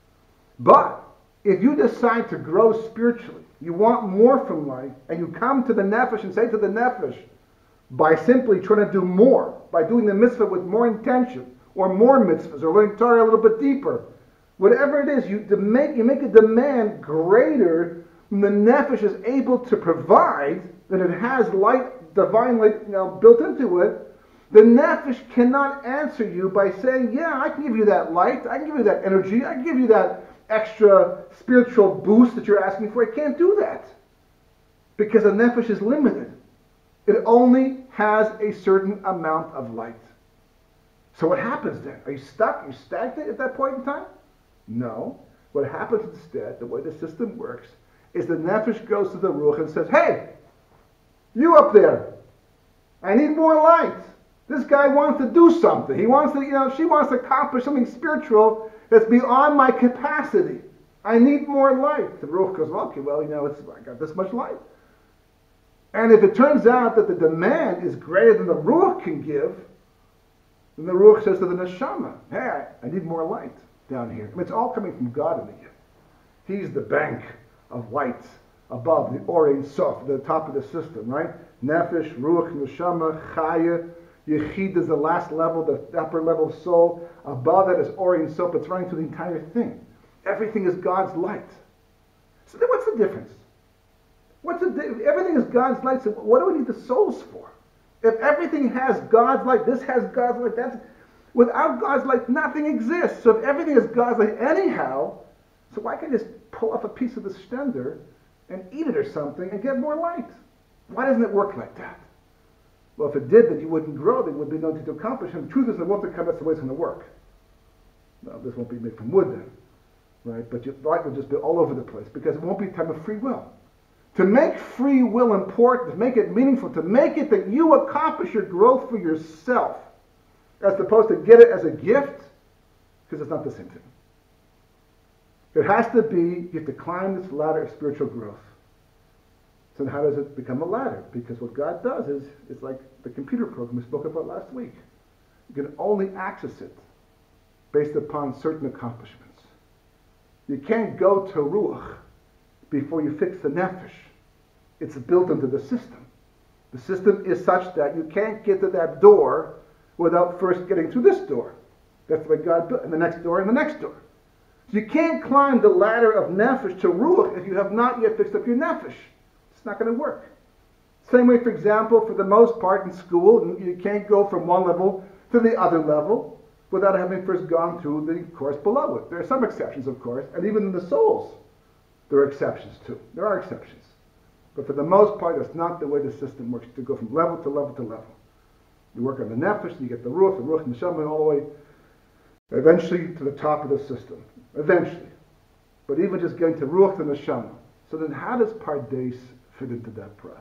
S2: But if you decide to grow spiritually, you want more from life, and you come to the nefesh and say to the nefesh, by simply trying to do more, by doing the mitzvah with more intention, or more mitzvahs, or learning Torah a little bit deeper, whatever it is, you make a demand greater than the nefesh is able to provide, that it has light, divine light, built into it. The nefesh cannot answer you by saying, yeah, I can give you that light, I can give you that energy, I can give you that extra spiritual boost that you're asking for. I can't do that. Because the nefesh is limited. It only has a certain amount of light. So what happens then? Are you stuck? Are you stagnant at that point in time? No. What happens instead, the way the system works, is the nefesh goes to the ruach and says, hey, you up there, I need more light. This guy wants to do something. He wants to, she wants to accomplish something spiritual that's beyond my capacity. I need more light. The ruach goes, okay, well, I got this much light. And if it turns out that the demand is greater than the ruach can give, then the ruach says to the neshama, hey, I need more light down here. It's all coming from God in the gift. He's the bank of light above, the Or Ein Sof, the top of the system, right? Nefesh, ruach, neshama, chaya. Yechid is the last level, the upper level of soul. Above that is Or Ein Sof. It's running through the entire thing. Everything is God's light. So then what's the difference? Everything is God's light, so what do we need the souls for? If everything has God's light, this has God's light, without God's light, nothing exists. So if everything is God's light anyhow, so why can't I just pull off a piece of the stender and eat it or something and get more light? Why doesn't it work like that? Well, if it did, then you wouldn't grow, there would be nothing to accomplish. And the truth is, the won't come, that's the way it's going to work. Well, this won't be made from wood then, right? But your light will just be all over the place because it won't be a time of free will. To make free will important, to make it meaningful, to make it that you accomplish your growth for yourself, as opposed to get it as a gift, because it's not the same thing. It has to be, you have to climb this ladder of spiritual growth. So how does it become a ladder? Because what God does is, it's like the computer program we spoke about last week. You can only access it based upon certain accomplishments. You can't go to Ruach before you fix the nefesh. It's built into the system. The system is such that you can't get to that door without first getting through this door. That's the way God built, and the next door, and the next door. So you can't climb the ladder of nefesh to ruach if you have not yet fixed up your nefesh. It's not going to work. Same way, for example, for the most part in school, you can't go from one level to the other level without having first gone through the course below it. There are some exceptions, of course, and even in the souls, there are exceptions too. There are exceptions. But for the most part, that's not the way the system works, to go from level to level to level. You work on the nefesh, you get the ruach neshama, all the way Eventually to the top of the system. Eventually. But even just getting to Ruach and Neshama. So then how does Pardes fit into that process?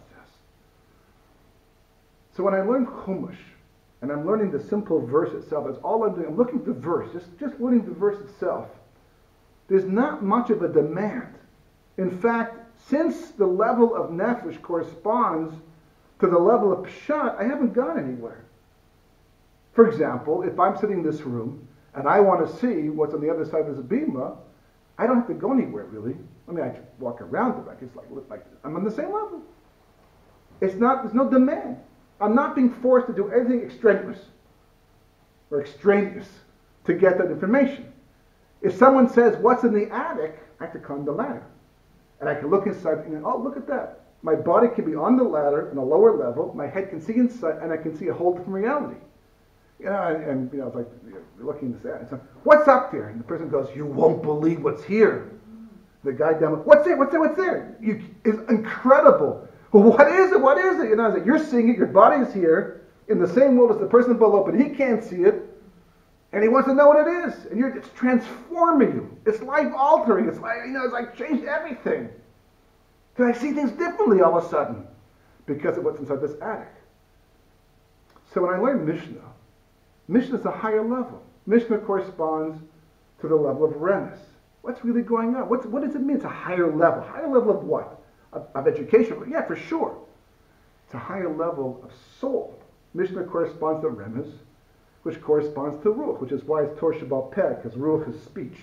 S2: So when I learn Chumash, and I'm learning the simple verse itself, that's all I'm doing. I'm looking at the verse, just learning the verse itself. There's not much of a demand. In fact, since the level of Nefesh corresponds to the level of Pshat, I haven't gone anywhere. For example, if I'm sitting in this room, and I want to see what's on the other side of this bima, I don't have to go anywhere, really. I mean, I just walk around it. I just look like I'm on the same level. There's no demand. I'm not being forced to do anything extraneous or extraneous to get that information. If someone says, what's in the attic, I have to climb the ladder. And I can look inside and oh, look at that. My body can be on the ladder on a lower level, my head can see inside, and I can see a whole different reality. You know, and it's like you're looking at this, and what's up there? And the person goes, you won't believe what's here. The guy down, what's there? It's incredible. Well, what is it? You know, like, you're seeing it, your body is here, in the same world as the person below, but he can't see it, and he wants to know what it is. And it's transforming you. It's life altering. It's like, it's like changed everything. Because I see things differently all of a sudden because of what's inside this attic. So when I learn Mishnah, Mishnah is a higher level. Mishnah corresponds to the level of Remes. What's really going on? What does it mean? It's a higher level. Higher level of what? Of education? Yeah, for sure. It's a higher level of soul. Mishnah corresponds to Remes, which corresponds to Ruach, which is why it's Torah Sheba'al Peh, because Ruach is speech.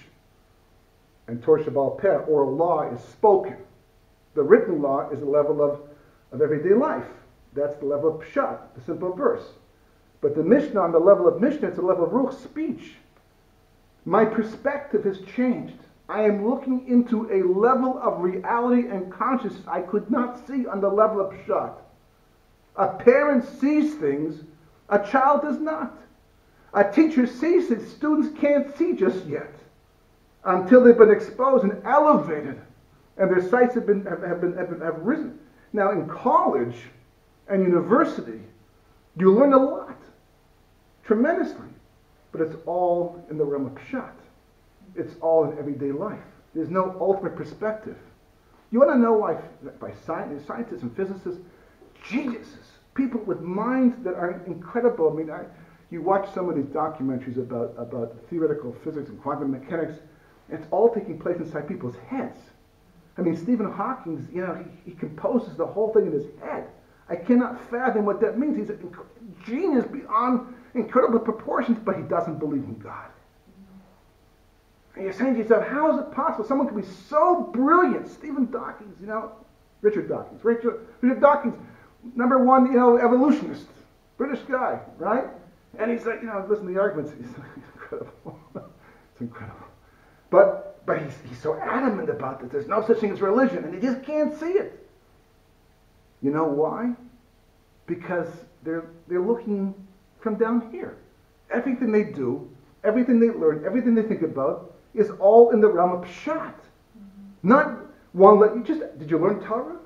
S2: And Torah Sheba'al Peh, oral law, is spoken. The written law is the level of everyday life. That's the level of Pshat, the simple verse. But the Mishnah, on the level of Mishnah, it's the level of Ruach, speech. My perspective has changed. I am looking into a level of reality and consciousness I could not see on the level of Pshat. A parent sees things, a child does not. A teacher sees things students can't see just yet until they've been exposed and elevated and their sights have risen. Now in college and university, you learn a lot, tremendously, but it's all in the realm of Pshat. It's all in everyday life. There's no ultimate perspective. You want to know why by scientists and physicists, geniuses, people with minds that are incredible. I mean, you watch some of these documentaries about theoretical physics and quantum mechanics, and it's all taking place inside people's heads. I mean, Stephen Hawking, he composes the whole thing in his head. I cannot fathom what that means. He's a genius beyond incredible proportions, but he doesn't believe in God. And you're saying to yourself, how is it possible someone can be so brilliant? Stephen Dawkins, Richard Dawkins. Richard Dawkins, number one, evolutionist, British guy, right? And he's like, listen to the arguments. He's incredible. It's incredible. But he's so adamant about this. There's no such thing as religion, and he just can't see it. You know why? Because they're looking from down here. Everything they do, everything they learn, everything they think about is all in the realm of Pshat. Not one that did you learn Torah?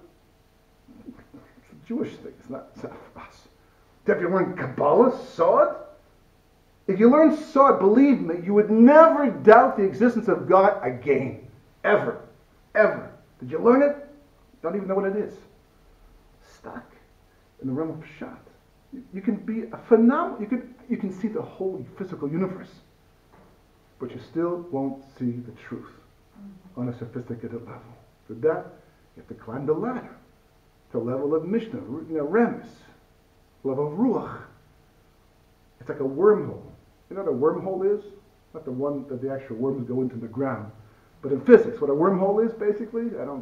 S2: It's a Jewish thing, it's not for us. Have you learned Kabbalah, Sod? If you learn Sod, believe me, you would never doubt the existence of God again. Ever. Ever. Did you learn it? Don't even know what it is. Stuck in the realm of Pshat. You can be a phenomenal, you can see the whole physical universe, but you still won't see the truth on a sophisticated level. For that, you have to climb the ladder to the level of Mishnah, Remes, level of Ruach. It's like a wormhole. You know what a wormhole is? Not the one that the actual worms go into the ground, but in physics, what a wormhole is, basically, I don't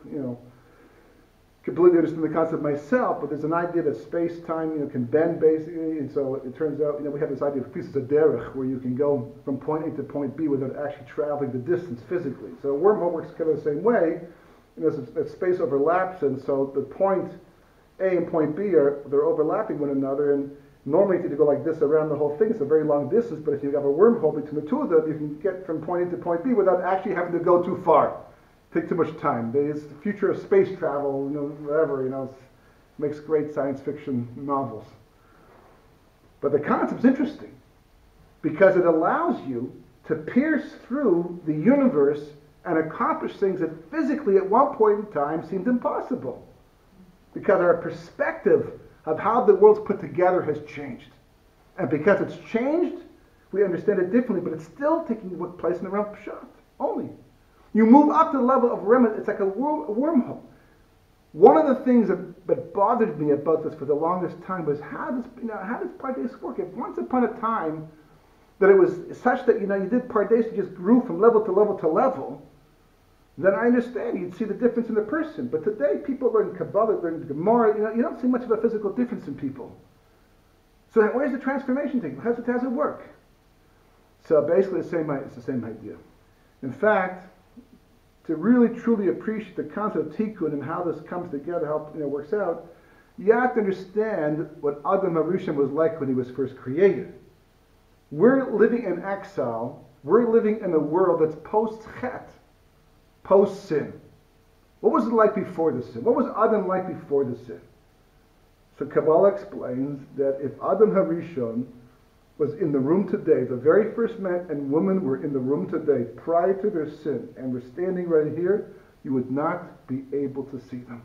S2: completely understand the concept myself, but there's an idea that space-time, can bend basically, and so it turns out, we have this idea of pieces of derech, where you can go from point A to point B without actually traveling the distance physically. So a wormhole works kind of the same way, that space overlaps, and so the point A and point B they're overlapping one another, and normally if you go like this around the whole thing, it's a very long distance, but if you have a wormhole between the two of them, you can get from point A to point B without actually having to go too far. Take too much time. There's the future of space travel, whatever, makes great science fiction novels. But the concept's interesting because it allows you to pierce through the universe and accomplish things that physically at one point in time seemed impossible. Because our perspective of how the world's put together has changed. And because it's changed, we understand it differently, but it's still taking place in the realm of Pshat only. You move up to the level of Remnant, it's like a wormhole. One of the things that bothered me about this for the longest time was how does Pardes work? If once upon a time that it was such that you did Pardes, you just grew from level to level to level, then I understand. You'd see the difference in the person. But today, people learn Kabbalah, learn Gemara. You don't see much of a physical difference in people. So where's the transformation taking? How does it work? So basically, it's the same idea. In fact, to really truly appreciate the concept of Tikkun and how this comes together, how it works out, you have to understand what Adam HaRishon was like when he was first created. We're living in exile. We're living in a world that's post-Chet, post-sin. What was it like before the sin? What was Adam like before the sin? So Kabbalah explains that if Adam HaRishon was in the room today, the very first man and woman were in the room today prior to their sin, and were standing right here, you would not be able to see them.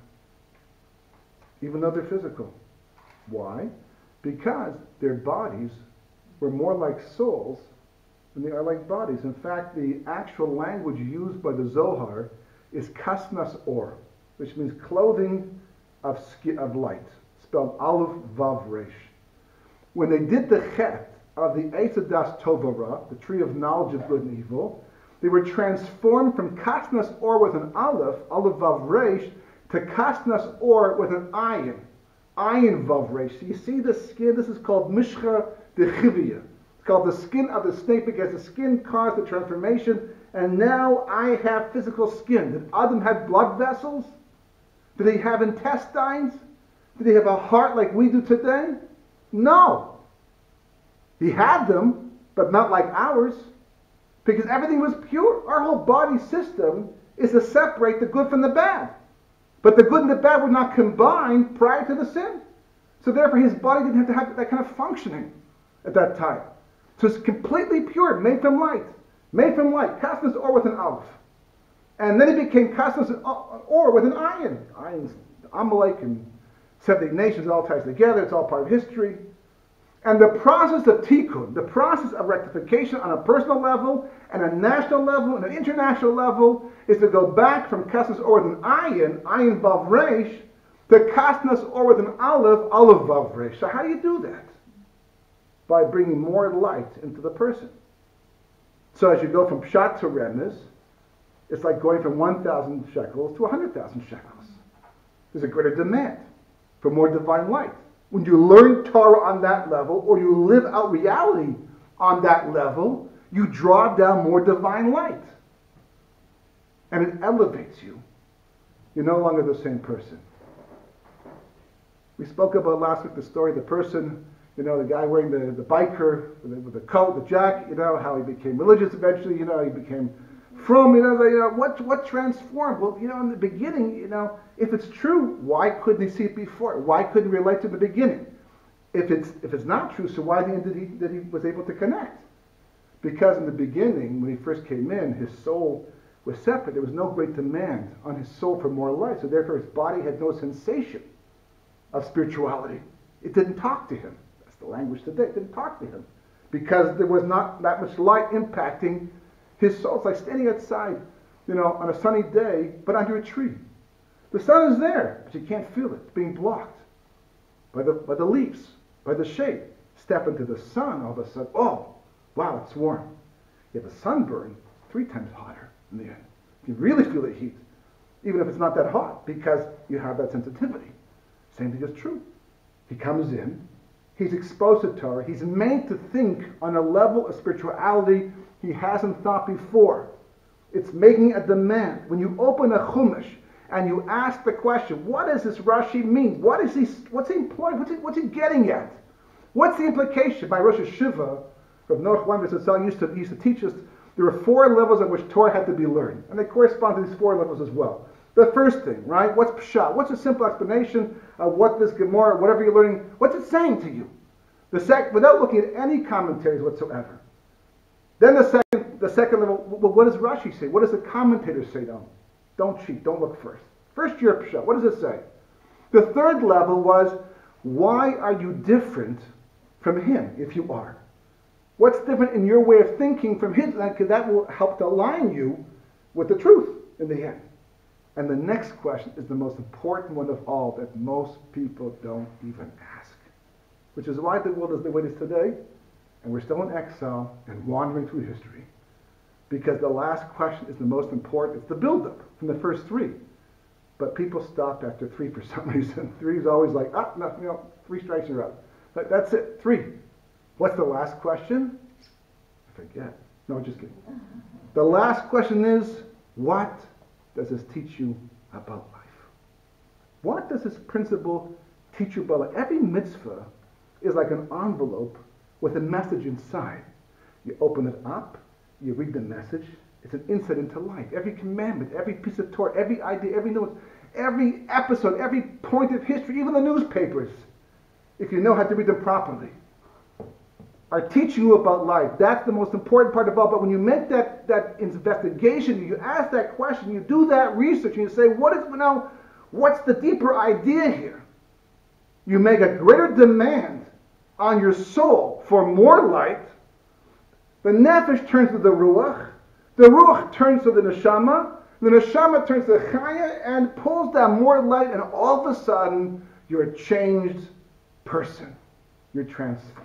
S2: Even though they're physical. Why? Because their bodies were more like souls than they are like bodies. In fact, the actual language used by the Zohar is kasnas or, which means clothing of light, spelled Aleph Vav Resh. When they did the chet of the Eitz Das Tov Ra, the tree of knowledge of good and evil, they were transformed from kasnas or with an Aleph Vav Resh, to kasnas or with an ayin Vav Resh. So you see the skin, this is called Mishcha de Chiviyah. It's called the skin of the snake because the skin caused the transformation, and now I have physical skin. Did Adam have blood vessels? Did he have intestines? Did he have a heart like we do today? No. He had them, but not like ours, because everything was pure. Our whole body system is to separate the good from the bad. But the good and the bad were not combined prior to the sin. So therefore his body didn't have to have that kind of functioning at that time. So it's completely pure, made from light. Made from light. Kasnas or with an Aleph. And then it became Kasnas or with an ayin. Ayin's Amalek and 70 nations, it all ties together, it's all part of history. And the process of tikkun, the process of rectification on a personal level, and a national level, and an international level, is to go back from kasnas or with an ayin vav resh, to kasnas or with an aleph vav resh. So how do you do that? By bringing more light into the person. So as you go from pshat to remnus, it's like going from 1,000 shekels to 100,000 shekels. There's a greater demand for more divine light. When you learn Torah on that level, or you live out reality on that level, you draw down more divine light. And it elevates you. You're no longer the same person. We spoke about last week the story of the person, the guy wearing the biker with the coat, the jacket, how he became religious eventually, he became from, what transformed? Well, in the beginning, if it's true, why couldn't he see it before? Why couldn't he relate to the beginning? If it's not true, so why did he was able to connect? Because in the beginning, when he first came in, his soul was separate. There was no great demand on his soul for more light, so therefore his body had no sensation of spirituality. It didn't talk to him. That's the language today. It didn't talk to him because there was not that much light impacting his soul. It's like standing outside, on a sunny day, but under a tree. The sun is there, but you can't feel it. It's being blocked by the leaves, by the shade. Step into the sun, all of a sudden, oh, wow, it's warm. You have a sunburn, 3 times hotter in the end. You really feel the heat, even if it's not that hot, because you have that sensitivity. Same thing is true. He comes in, he's exposed to Torah, he's made to think on a level of spirituality he hasn't thought before. It's making a demand. When you open a Chumash and you ask the question, what does this Rashi mean? What's he employing? What's he getting at? What's the implication? By Rosh Hashiva, Rav Noach Weinberg used to teach us there were 4 levels at which Torah had to be learned. And they correspond to these 4 levels as well. The first thing, right? What's Pshat? What's a simple explanation of what this Gemara, whatever you're learning, what's it saying to you? The second, without looking at any commentaries whatsoever. Then the second level, well, what does Rashi say? What does the commentator say? Don't cheat, don't look first. First your pshat, what does it say? The third level was, why are you different from him, if you are? What's different in your way of thinking from his? Because that will help to align you with the truth in the end. And the next question is the most important one of all that most people don't even ask, which is why the world is the way it is today, and we're still in exile and wandering through history. Because the last question is the most important. It's the build-up from the first three. But people stop after three for some reason. Three is always like, no, 3 strikes you're out. But that's it, 3. What's the last question? I forget. No, just kidding. The last question is, what does this teach you about life? What does this principle teach you about life? Every mitzvah is like an envelope with a message inside. You open it up, you read the message, it's an insight into life. Every commandment, every piece of Torah, every idea, every note, every episode, every point of history, even the newspapers, if you know how to read them properly, are teaching you about life. That's the most important part of all. But when you make that investigation, you ask that question, you do that research, and you say, what's the deeper idea here? You make a greater demand on your soul for more light. The nefesh turns to the ruach turns to the neshama turns to the chaya and pulls down more light, and all of a sudden, you're a changed person. You're transformed.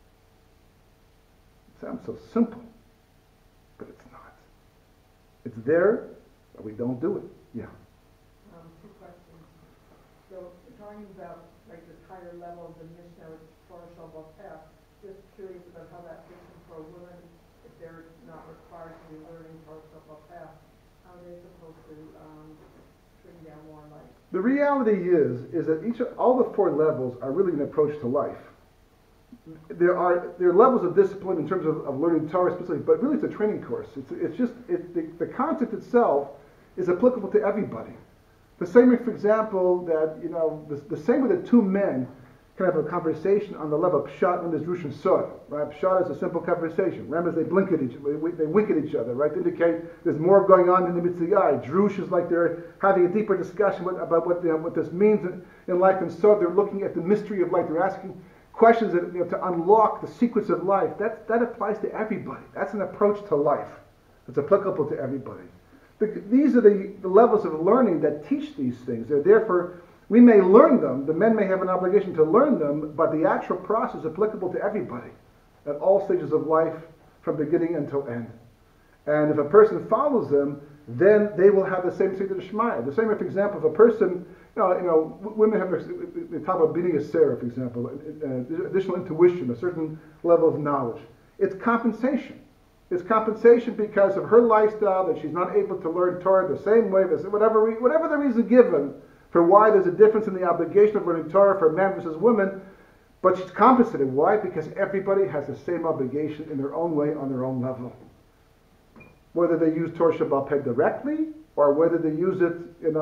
S2: It sounds so simple, but it's not. It's there, but we don't do it. Yeah.
S4: 2 questions. So, talking about like this higher level of the Mishnah, which Torah Shabbat, just curious about how that fits in for a woman if they're not required to be learning Torah Shabbat. How are they supposed to bring down more light?
S2: The reality is that all the 4 levels are really an approach to life. There are levels of discipline in terms of learning Torah specifically, but really it's a training course. The concept itself is applicable to everybody. The same way, for example, that the same way that 2 men can have a conversation on the level of pshat when there's rush and sod. Right? Pshat is a simple conversation. Remember, they wink at each other, right? To indicate there's more going on in the mitzvah. Drush is like they're having a deeper discussion about what this means in life, and so they're looking at the mystery of life. They're asking questions that, to unlock the secrets of life. That applies to everybody. That's an approach to life. It's applicable to everybody. These are the levels of learning that teach these things. They're therefore, we may learn them, the men may have an obligation to learn them, but the actual process is applicable to everybody at all stages of life from beginning until end. And if a person follows them, then they will have the same Seder Shmaya. The same, for example, if a person, women have the top of being a Sarah, for example, additional intuition, a certain level of knowledge. It's compensation. It's compensation because of her lifestyle that she's not able to learn Torah the same way, whatever the reason given for why there's a difference in the obligation of learning Torah for men versus women, but she's compensated. Why? Because everybody has the same obligation in their own way, on their own level. Whether they use Torah Shabbat Peh directly, or whether they use it,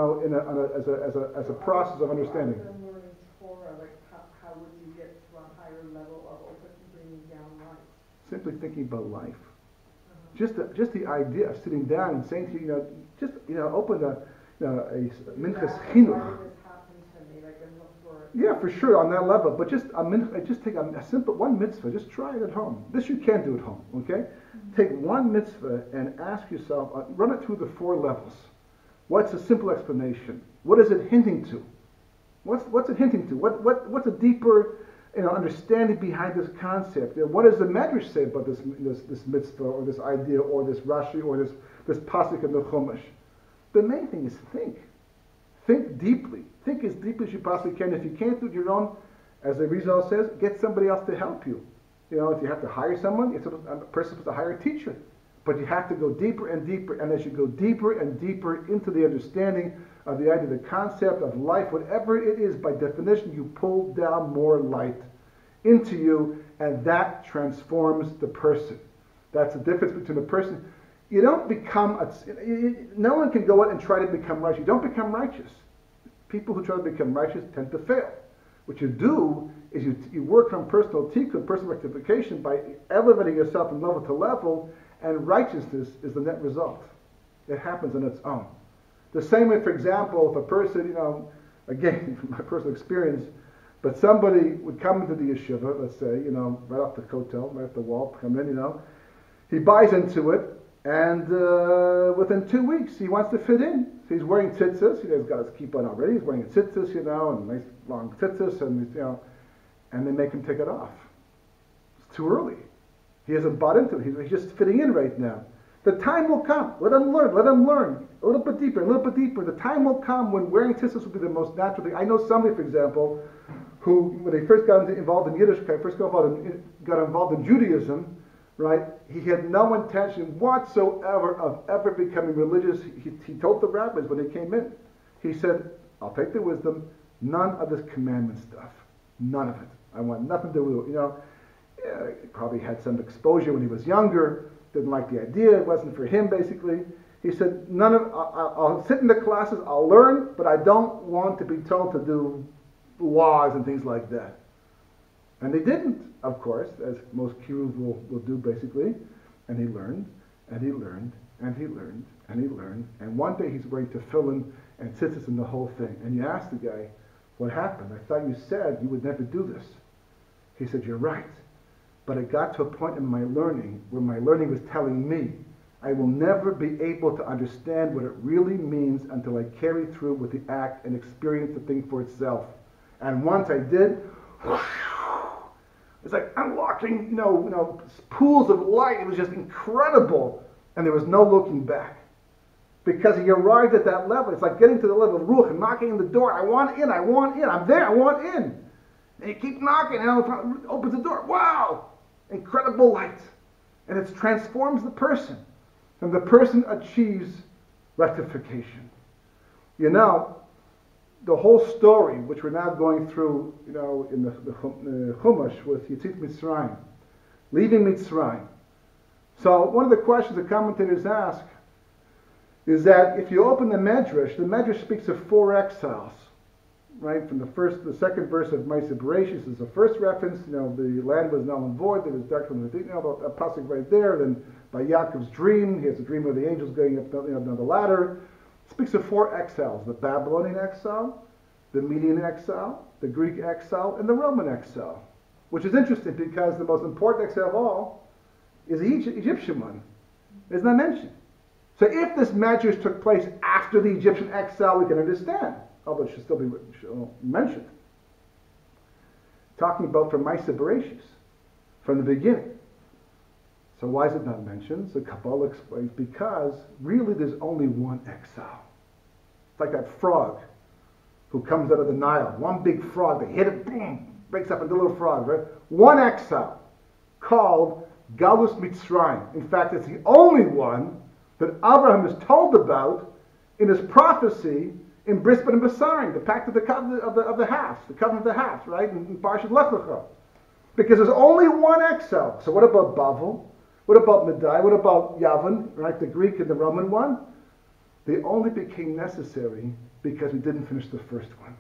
S2: as a process of understanding.
S4: Other than learning Torah, like how would you get to a higher level of bringing down light?
S2: Simply thinking about life. Just the idea of sitting down and saying to you, open a minchas chinuch. Yeah, for sure, on that level. But just take a simple one mitzvah. Just try it at home. This you can do at home. Okay, take one mitzvah and ask yourself, run it through the 4 levels. What's a simple explanation? What is it hinting to? What's it hinting to? What's a deeper understanding behind this concept? What does the Medrash say about this mitzvah or this idea or this Rashi or this pasuk in the Chumash? The main thing is think. Think deeply. Think as deeply as you possibly can. If you can't do it your own, as the Rizal says, get somebody else to help you. If you have to hire someone, a person supposed to hire a teacher. But you have to go deeper and deeper, and as you go deeper and deeper into the understanding of the idea, the concept of life, whatever it is, by definition, you pull down more light into you, and that transforms the person. That's the difference between a person. You don't become, no one can go out and try to become righteous. You don't become righteous. People who try to become righteous tend to fail. What you do is you work from personal tikkun, personal rectification, by elevating yourself from level to level, and righteousness is the net result. It happens on its own. The same way, for example, if a person, again, from my personal experience, but somebody would come into the yeshiva, let's say, right off the kotel, right off the wall, come in, he buys into it, and within 2 weeks, he wants to fit in. So he's wearing tzitzis, he's got his kippah on already, he's wearing a tzitzis, and nice long tzitzis, and they make him take it off. It's too early. He hasn't bought into it, he's just fitting in right now. The time will come. Let him learn. A little bit deeper. The time will come when wearing tzitzis will be the most natural thing. I know somebody, for example, who, when they first got involved in Yiddishkeit, got involved in Judaism, right? He had no intention whatsoever of ever becoming religious. He told the rabbis when they came in, he said, I'll take the wisdom, none of this commandment stuff. None of it. I want nothing to do with it. He probably had some exposure when he was younger, didn't like the idea, it wasn't for him basically. He said, I'll sit in the classes, I'll learn, but I don't want to be told to do laws and things like that. And they didn't, of course, as most Jews will do basically. And he learned, and he learned, and he learned, and he learned. And one day he's wearing tefillin and tzitzis in the whole thing. And you ask the guy, what happened? I thought you said you would never do this. He said, you're right. But it got to a point in my learning where my learning was telling me I will never be able to understand what it really means until I carry through with the act and experience the thing for itself. And once I did, it's like unlocking, pools of light. It was just incredible. And there was no looking back. Because he arrived at that level. It's like getting to the level of Ruach and knocking on the door. I want in. I'm there, I want in. And you keep knocking, and it opens the door. Wow! Incredible light. And it transforms the person. And the person achieves rectification. The whole story, which we're now going through, in the Chumash with Yetziat Mitzrayim, leaving Mitzrayim. So one of the questions the commentators ask is that if you open the Medrash speaks of 4 exiles, right? From the second verse of Ma'aseh Bereshis is the first reference. The land was null and void. There was dark from the a pasuk right there. Then by Yaakov's dream, he has a dream of the angels going up down the ladder. It speaks of 4 exiles: the Babylonian exile, the Median exile, the Greek exile, and the Roman exile. Which is interesting because the most important exile of all is the Egyptian one. It's not mentioned. So if this Medrash took place after the Egyptian exile, we can understand, although it should still be mentioned. Talking about from Ma'aseh Bereshis, from the beginning. So why is it not mentioned? So Kabbalah explains, because really there's only one exile. It's like that frog who comes out of the Nile. One big frog, they hit it, boom, breaks up into little frogs, right? One exile, called Galus Mitzrayim. In fact, it's the only one that Abraham is told about in his prophecy in Bris Bein Habesarim, the pact of the covenant of the halves, the covenant of the halves, right? In Parashat Lech Lecha. Because there's only one exile. So what about Bavel? What about Medai? What about Yavin, right? The Greek and the Roman one? They only became necessary because we didn't finish the first one.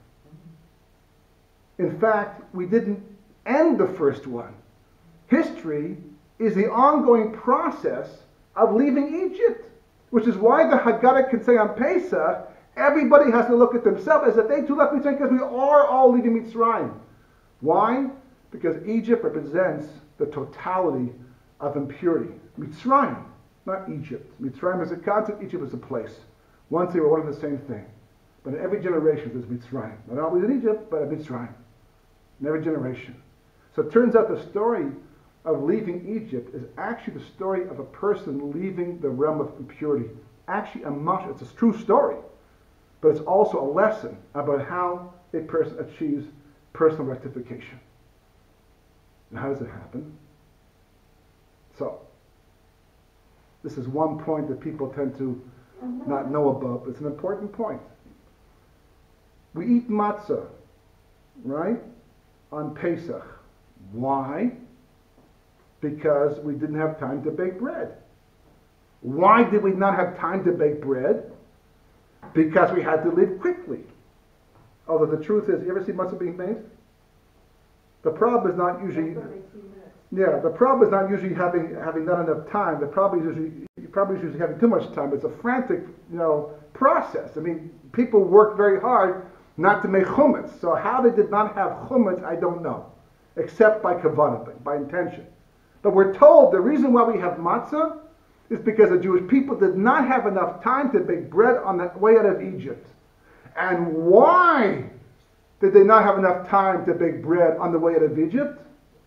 S2: In fact, we didn't end the first one. History is the ongoing process of leaving Egypt, which is why the Haggadah can say on Pesach, everybody has to look at themselves as if they too left Mitzrayim, because we are all leaving Mitzrayim. Why? Because Egypt represents the totality of impurity. Mitzrayim, not Egypt. Mitzrayim is a concept, Egypt is a place. Once they were one and the same thing. But in every generation there's Mitzrayim. Not always in Egypt, but in Mitzrayim. In every generation. So it turns out the story of leaving Egypt is actually the story of a person leaving the realm of impurity. Actually, it's a true story, but it's also a lesson about how a person achieves personal rectification. And how does it happen? So, this is one point that people tend to not know about, but it's an important point. We eat matzah, right, on Pesach. Why? Because we didn't have time to bake bread. Why did we not have time to bake bread? Because we had to live quickly. Although the truth is, you ever see matzah being made? The problem is not usually,
S4: That's 32 minutes.
S2: yeah, the problem is not usually having not enough time. The problem is usually having too much time. It's a frantic, process. I mean, people work very hard not to make chumetz. So how they did not have chumetz, I don't know, except by kavanah, by intention. But we're told the reason why we have matzah is because the Jewish people did not have enough time to bake bread on the way out of Egypt. And why did they not have enough time to bake bread on the way out of Egypt?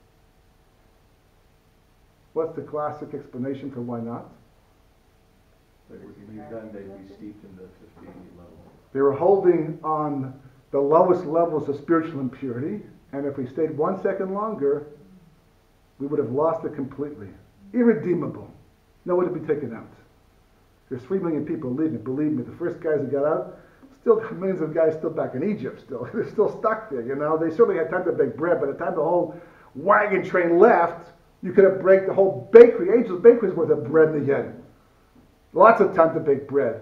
S2: What's the classic explanation for why not?
S9: They were to be done, they'd be steeped in the 50 level.
S2: They were holding on the lowest levels of spiritual impurity, and if we stayed 1 second longer, we would have lost it completely. Irredeemable. No way to be taken out. There's 3 million people leaving. Believe me, the first guys that got out, still millions of guys still back in Egypt still. They're still stuck there, They certainly had time to bake bread. By the time the whole wagon train left, you could have break the whole bakery. Angel's Bakery's worth of bread in the end. Lots of time to bake bread.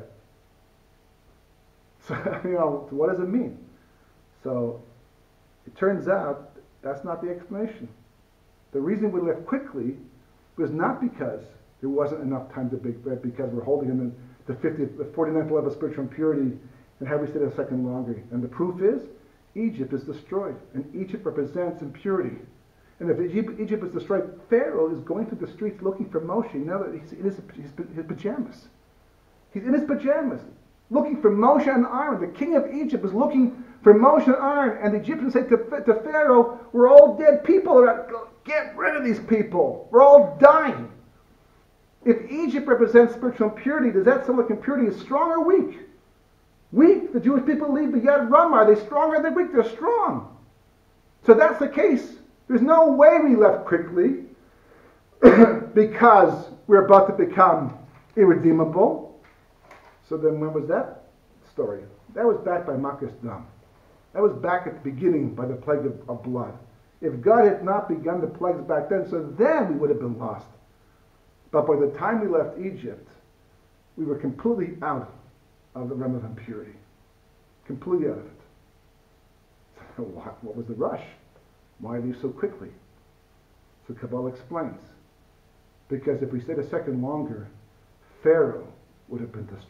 S2: So, what does it mean? So, it turns out that's not the explanation. The reason we left quickly was not because there wasn't enough time to bake bread, because we're holding in the 49th level of spiritual impurity, and have we stayed a second longer? And the proof is, Egypt is destroyed, and Egypt represents impurity. And if Egypt is destroyed, Pharaoh is going through the streets looking for Moshe. That he's in his pajamas. He's in his pajamas, looking for Moshe and Aaron. The king of Egypt is looking for Moshe and Aaron, and the Egyptians say to Pharaoh, "We're all dead people. Get rid of these people. We're all dying." If Egypt represents spiritual impurity, does that sound like impurity is strong or weak? Weak. The Jewish people leave the Yad Ramah. Are they strong or are they weak? They're strong. So that's the case. There's no way we left quickly because we're about to become irredeemable. So then when was that story? That was back by Makas Dam. That was back at the beginning by the plague of blood. If God had not begun the plagues back then, so then we would have been lost. But by the time we left Egypt, we were completely out of the realm of impurity. Completely out of it. So what was the rush? Why leave so quickly? So Kabbalah explains. Because if we stayed a second longer, Pharaoh would have been destroyed.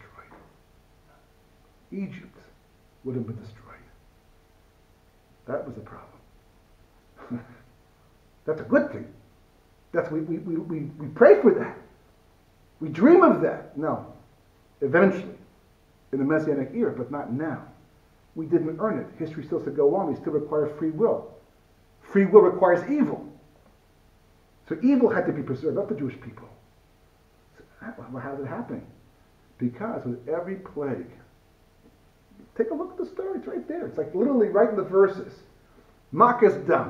S2: Egypt would have been destroyed. That was the problem. That's a good thing. That's we pray for that. We dream of that. No. Eventually. In the Messianic era, but not now. We didn't earn it. History still has to go on. We still require free will. Free will requires evil. So evil had to be preserved, not the Jewish people. So how did it happen? Because with every plague, take a look at the story. It's right there. It's like literally right in the verses. Makas Dam.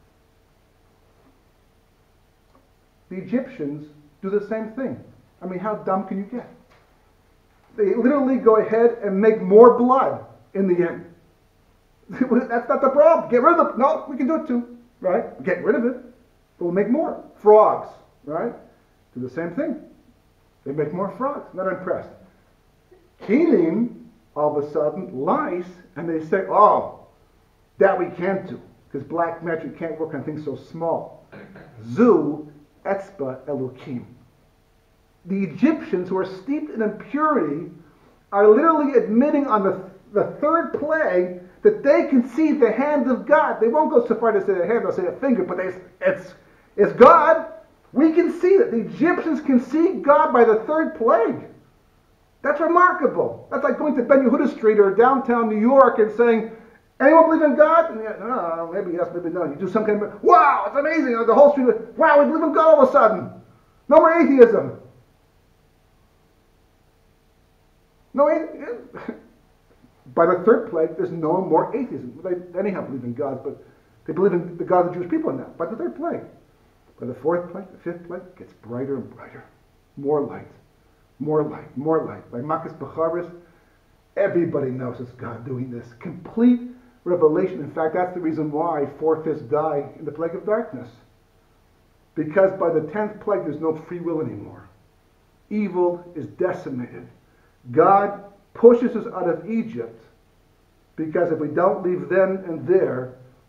S2: The Egyptians do the same thing. I mean, how dumb can you get? They literally go ahead and make more blood in the end. That's not the problem. Get rid of it. No, we can do it too. Right? Get rid of it. But we'll make more. Frogs. Right? Do the same thing. They make more frogs. Not impressed. Kelim, all of a sudden, lice, and they say, oh, that we can't do. Because black magic can't work on things so small. Zu etzba elokim. The Egyptians, who are steeped in impurity, are literally admitting on the third plague that they can see the hand of God. They won't go so far to say a hand, they'll say a finger, but it's God. We can see that. The Egyptians can see God by the third plague. That's remarkable. That's like going to Ben Yehuda Street or downtown New York and saying, anyone believe in God? And no, maybe yes, maybe no. You do some kind of, wow, it's amazing. The whole street, wow, we believe in God all of a sudden. No more atheism. No, by the third plague, there's no more atheism. They anyhow believe in God, but they believe in the God of the Jewish people now. By the third plague. By the fourth plague, the fifth plague, it gets brighter and brighter. More light. More light. More light. By Makas Becharis, everybody knows it's God doing this. Complete revelation. In fact, that's the reason why 4/5 die in the plague of darkness. Because by the 10th plague, there's no free will anymore. Evil is decimated. God pushes us out of Egypt because if we don't leave then and there,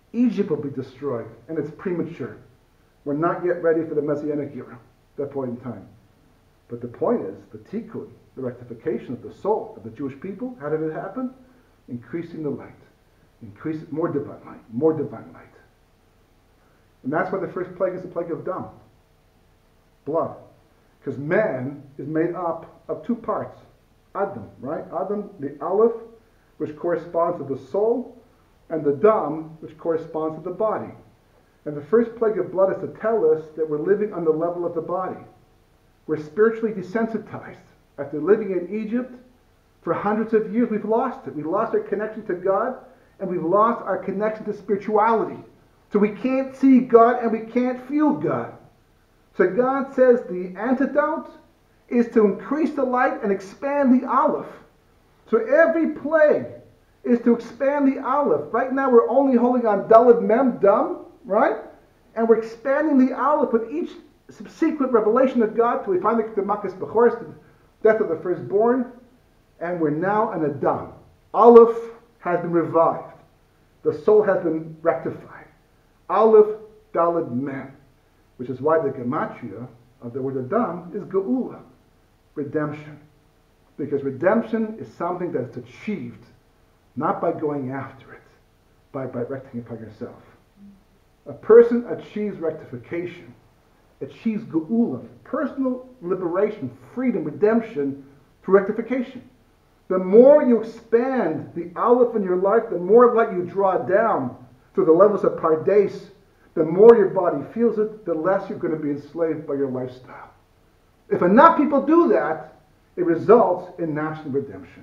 S2: Egypt will be destroyed, and it's premature. We're not yet ready for the Messianic era at that point in time. But the point is, the tikkun, the rectification of the soul of the Jewish people, how did it happen? Increasing the light. More divine light, more divine light. And that's why the first plague is the plague of dam, blood. Because man is made up of two parts. Adam, right? Adam, the aleph, which corresponds to the soul, and the dam, which corresponds to the body. And the first plague of blood is to tell us that we're living on the level of the body. We're spiritually desensitized. After living in Egypt for hundreds of years, we've lost it. We've lost our connection to God, and we've lost our connection to spirituality. So we can't see God and we can't feel God. So God says the antidote is to increase the light and expand the aleph. So every plague is to expand the aleph. Right now we're only holding on daled mem, dam, right? And we're expanding the aleph with each subsequent revelation of God till we find the Makas Bechorus, the death of the firstborn, and we're now in a dam. Aleph has been revived. The soul has been rectified. Aleph, daled mem, which is why the gematria of the word Adam is geula, redemption. Because redemption is something that's achieved not by going after it, by rectifying yourself. A person achieves rectification, achieves geula, personal liberation, freedom, redemption through rectification. The more you expand the aleph in your life, the more light you draw down through the levels of pardes, the more your body feels it, the less you're going to be enslaved by your lifestyle. If enough people do that, it results in national redemption.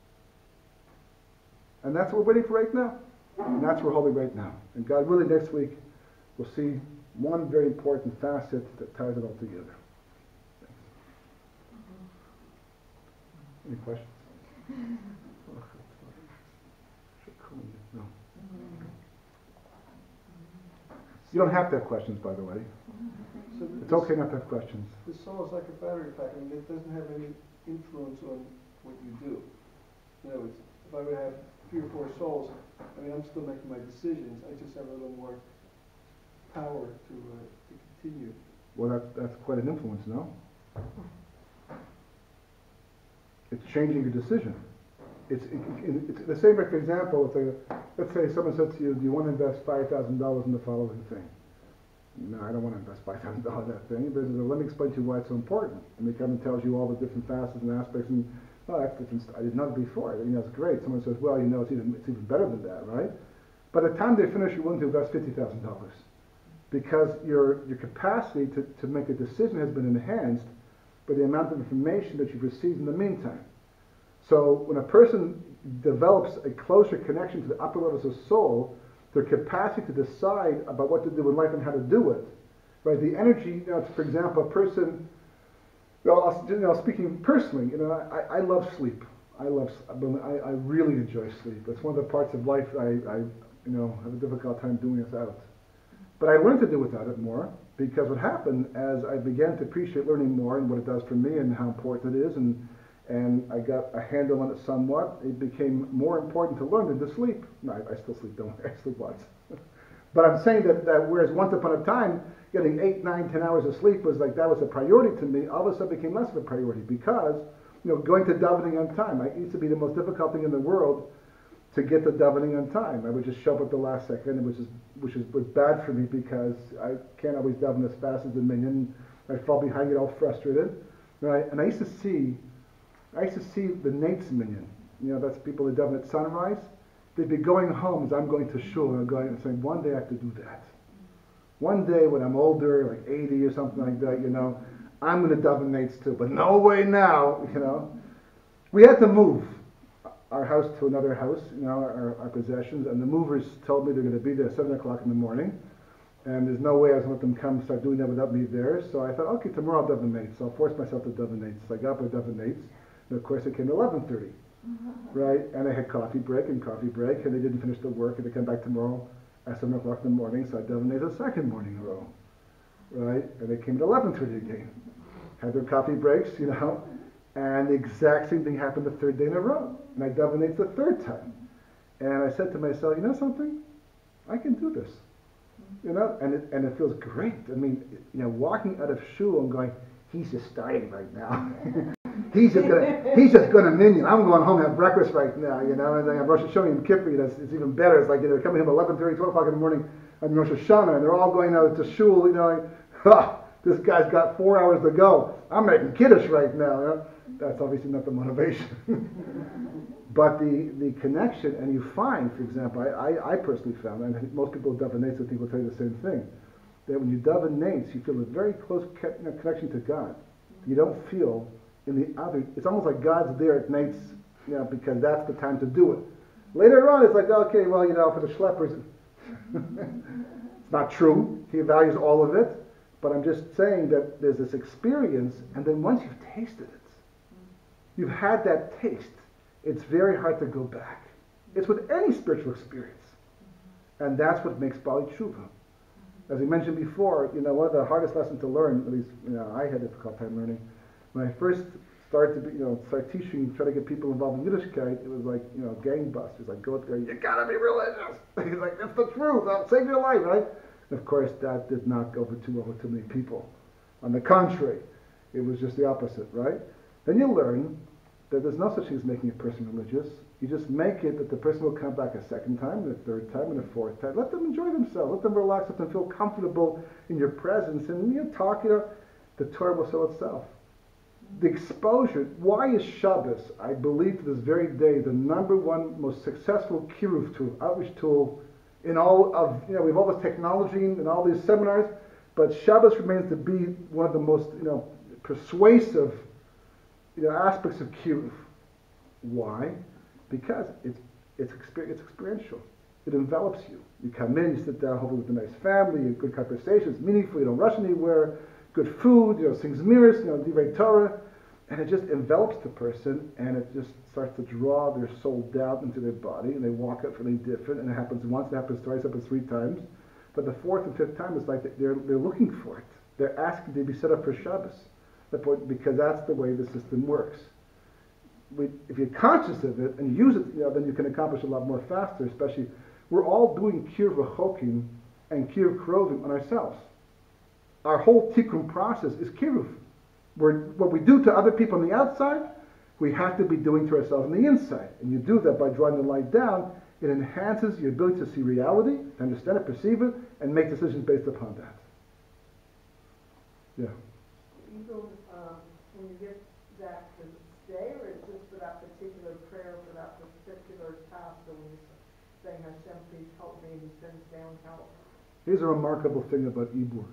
S2: And that's what we're waiting for right now. And that's what we're holding right now. And God willing, next week, we'll see one very important facet that ties it all together. Thanks. Any questions? No. You don't have to have questions, by the way.
S3: So
S2: It's okay not to have questions.
S3: The soul is like a battery pack. I mean, it doesn't have any influence on what you do. You know, if I would have 3 or 4 souls, I mean, I'm still making my decisions. I just have a little more power to continue.
S2: Well, that's quite an influence, no? It's changing your decision. It's the same, for example, let's say someone said to you, do you want to invest $5,000 in the following thing? No, I don't want to invest $5,000 in that thing. But let me explain to you why it's so important. And it kind of tells you all the different facets and aspects. And, oh, that's different. I didn't know it before. You know, it's great. Someone says, well, you know, it's even better than that, right? By the time they finish, you're willing to invest $50,000 because your capacity to make a decision has been enhanced by the amount of information that you've received in the meantime. So when a person develops a closer connection to the upper levels of soul, their capacity to decide about what to do in life and how to do it, right? The energy, you know, for example, a person, speaking personally, I love sleep. I really enjoy sleep. It's one of the parts of life I have a difficult time doing without. But I learned to do without it more because what happened as I began to appreciate learning more and what it does for me and how important it is, and I got a handle on it somewhat, it became more important to learn than to sleep. No, I still sleep, don't worry, I sleep lots. But I'm saying that whereas once upon a time, getting 8, 9, 10 hours of sleep was like, that was a priority to me, all of a sudden became less of a priority because, going to davening on time. It used to be the most difficult thing in the world to get to davening on time. I would just show up at the last second, which was bad for me because I can't always daven as fast as the minyan. I fall behind, get all frustrated, right? And I used to see the Nate's minyan. That's people that daven at sunrise. They'd be going home as I'm going to shul and going and saying, one day I have to do that. One day when I'm older, like 80 or something like that, I'm going to daven Nate's too. But no way now, We had to move our house to another house, our possessions, and the movers told me they're going to be there at 7 o'clock in the morning. And there's no way I was going to let them come start doing that without me there. So I thought, okay, tomorrow I'll daven Nate's. So I'll force myself to daven Nate's. So I got up and daven Nate's. And of course it came to 11:30. Right? And I had coffee break, and they didn't finish the work, and they come back tomorrow at 7 o'clock in the morning, so I davenated the second morning in a row. Right? And they came at 11:30 again. Had their coffee breaks, and the exact same thing happened the third day in a row. And I davenated the third time. And I said to myself, you know something? I can do this. You know, and it feels great. I mean, you know, walking out of shul and going, he's just starting right now. he's just gonna minion. I'm going home and have breakfast right now, you know, and then I'm Rosh Hashanah and Kippur, you know, it's even better. It's like, you know, they're coming home 11:30, 12 o'clock in the morning on Rosh Hashanah, and they're all going out to shul, you know, like, ha, this guy's got 4 hours to go. I'm making kiddush right now. You know? That's obviously not the motivation. But the connection, and you find, for example, I personally found, and I think most people who daven nates, I think will tell you the same thing, that when you daven nates, you feel a very close connection to God. You don't feel in the other, it's almost like God's there at nates, you know, because that's the time to do it. Later on, it's like, okay, well, you know, for the schleppers, it's not true. He values all of it, but I'm just saying that there's this experience, and then once you've tasted it, you've had that taste, it's very hard to go back. It's with any spiritual experience. And that's what makes Bali Tshuva. As we mentioned before, you know, one of the hardest lessons to learn, at least, you know, I had a difficult time learning, when I first started to be, you know, start teaching, try to get people involved in Yiddishkeit, it was like, you know, gangbusters. Like, go there, you gotta be religious. He's like, that's the truth, I'll save your life, right? And of course, that did not go over too many people. On the contrary, it was just the opposite, right? Then you learn that there's no such thing as making a person religious. You just make it that the person will come back a second time, and a third time, and a fourth time. Let them enjoy themselves. Let them relax. Let them feel comfortable in your presence. And you talk, you know, the Torah will show itself. The exposure. Why is Shabbos, I believe to this very day, the number one most successful kiruv tool, outreach tool in all of, you know, we have all this technology and all these seminars, but Shabbos remains to be one of the most, you know, persuasive, you know, aspects of kiruv. Why? Because it's experiential. It envelops you. You come in, you sit down, hopefully with a nice family, you have good conversations, meaningful, you don't rush anywhere, good food, you know, sings mirrors, you know, divrei Torah, and it just envelops the person, and it just starts to draw their soul down into their body, and they walk up feeling different, and it happens once, it happens twice, it happens 3 times, but the 4th and 5th time is like they're looking for it. They're asking to be set up for Shabbos, because that's the way the system works. If you're conscious of it and use it, you know, then you can accomplish a lot more faster. Especially, we're all doing kiruv v'chokim and kiruv krovim on ourselves. Our whole tikkun process is kiruv. What we do to other people on the outside, we have to be doing to ourselves on the inside. And you do that by drawing the light down. It enhances your ability to see reality, to understand it, perceive it, and make decisions based upon that. Yeah.
S4: Even when you get that to stay, or it's just for that particular prayer, for that particular task, or when you're saying, Hashem, please help me, and he sends down help?
S2: Here's a remarkable thing about Ibur.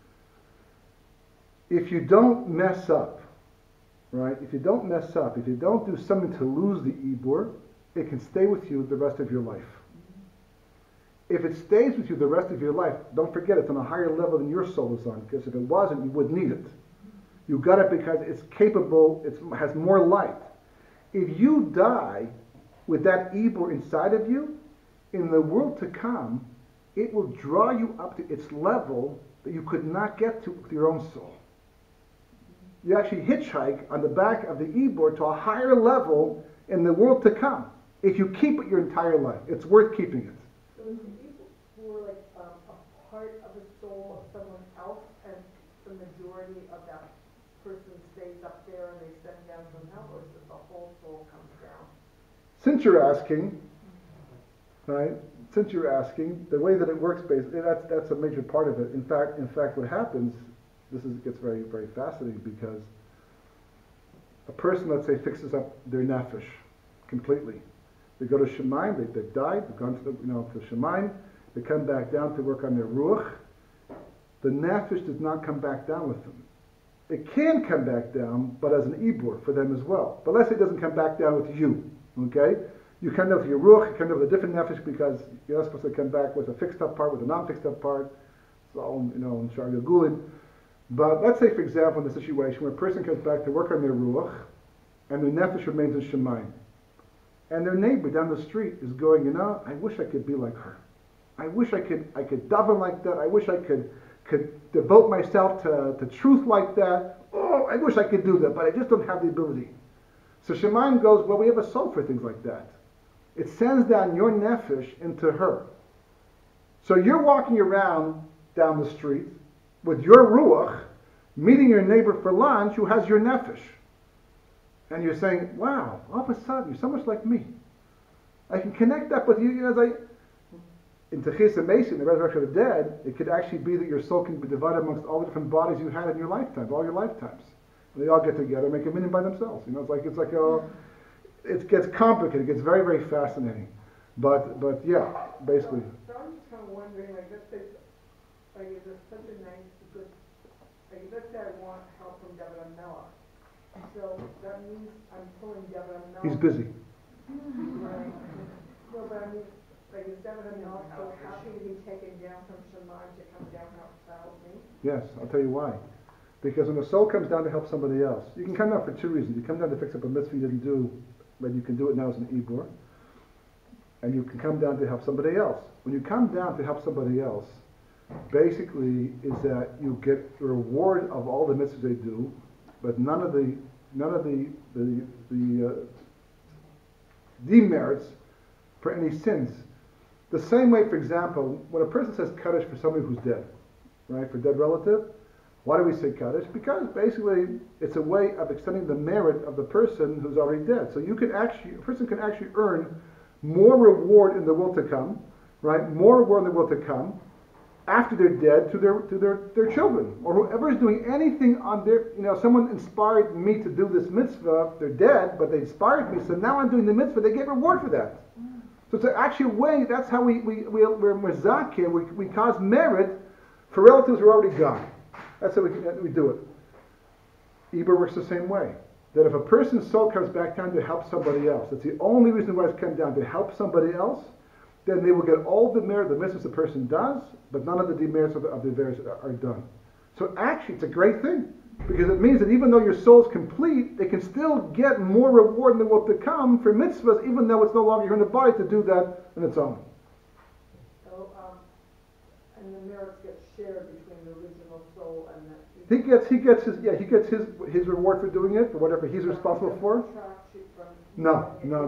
S2: If you don't mess up, right? If you don't mess up, if you don't do something to lose the Ibur, it can stay with you the rest of your life. If it stays with you the rest of your life, don't forget it's on a higher level than your soul is on, because if it wasn't, you wouldn't need it. You got it because it's capable, it has more light. If you die with that Ibur inside of you, in the world to come, it will draw you up to its level that you could not get to with your own soul. You actually hitchhike on the back of the Ibur to a higher level in the world to come. If you keep it your entire life, it's worth keeping it.
S4: So is the Ibur like a part of the soul of someone else, and the majority of that person stays up there and they send down from hell, or is it the whole soul comes down?
S2: Since you're asking, right? Since you're asking, the way that it works, basically, that's a major part of it. In fact, what happens, gets very, very fascinating, because a person, let's say, fixes up their nefesh completely. They go to Shemaim, they've died, they've gone to to Shemaim, they come back down to work on their ruach. The nefesh does not come back down with them. It can come back down, but as an Ibur for them as well. But let's say it doesn't come back down with you, okay? You come down with your ruach, you come down with a different nefesh, because you're not supposed to come back with a fixed up part, with a non-fixed up part. It's all, in Shari Gulin. But let's say, for example, in the situation where a person comes back to work on their ruach, and their nefesh remains in Shemaim, and their neighbor down the street is going, I wish I could be like her. I wish I could daven like that. I wish I could devote myself to truth like that. Oh, I wish I could do that, but I just don't have the ability. So Shemaim goes, well, we have a soul for things like that. It sends down your nefesh into her. So you're walking around down the street with your ruach, meeting your neighbor for lunch who has your nefesh. And you're saying, wow, all of a sudden, you're so much like me. I can connect up with you. You know, it's like, in Techis Mason, the resurrection of the dead, it could actually be that your soul can be divided amongst all the different bodies you had in your lifetime, all your lifetimes. And they all get together and make a meaning by themselves. You know, it gets complicated, it gets very, very fascinating. But yeah, basically.
S4: So I'm just kind of wondering, like, let's say, like, is it such a nice, good, like, let's say I want help from David Amela. So that means I'm pulling David Amela.
S2: He's busy.
S4: Right. No, but I mean, like, is David Amela so happy to be taken down from Shemai to come down and help me?
S2: Yes, I'll tell you why. Because when the soul comes down to help somebody else, you can come down for two reasons. You come down to fix up a mitzvah you didn't do, but you can do it now as an ibur. And you can come down to help somebody else. When you come down to help somebody else, basically is that you get the reward of all the mitzvahs they do, but none of the demerits for any sins. The same way, for example, when a person says kaddish for somebody who's dead, right, for a dead relative, why do we say kaddish? Because basically it's a way of extending the merit of the person who's already dead. So a person can actually earn more reward in the world to come, right? More reward in the world to come after they're dead to their children, or whoever is doing anything on their, someone inspired me to do this mitzvah. They're dead, but they inspired me, so now I'm doing the mitzvah. They get reward for that. So it's actually a way. That's how we're mezakin. We cause merit for relatives who are already gone. That's how we do it. Ibur works the same way. That if a person's soul comes back down to help somebody else, that's the only reason why it's come down, to help somebody else, then they will get all the merit, the mitzvahs the person does, but none of the demerits of the various are done. So actually, it's a great thing, because it means that even though your soul's complete, they can still get more reward in the world to come for mitzvahs, even though it's no longer here in the body to do that on its own.
S4: So, and the merits get shared between the original soul and the...
S2: He gets his reward for doing it, for whatever he's responsible for. No.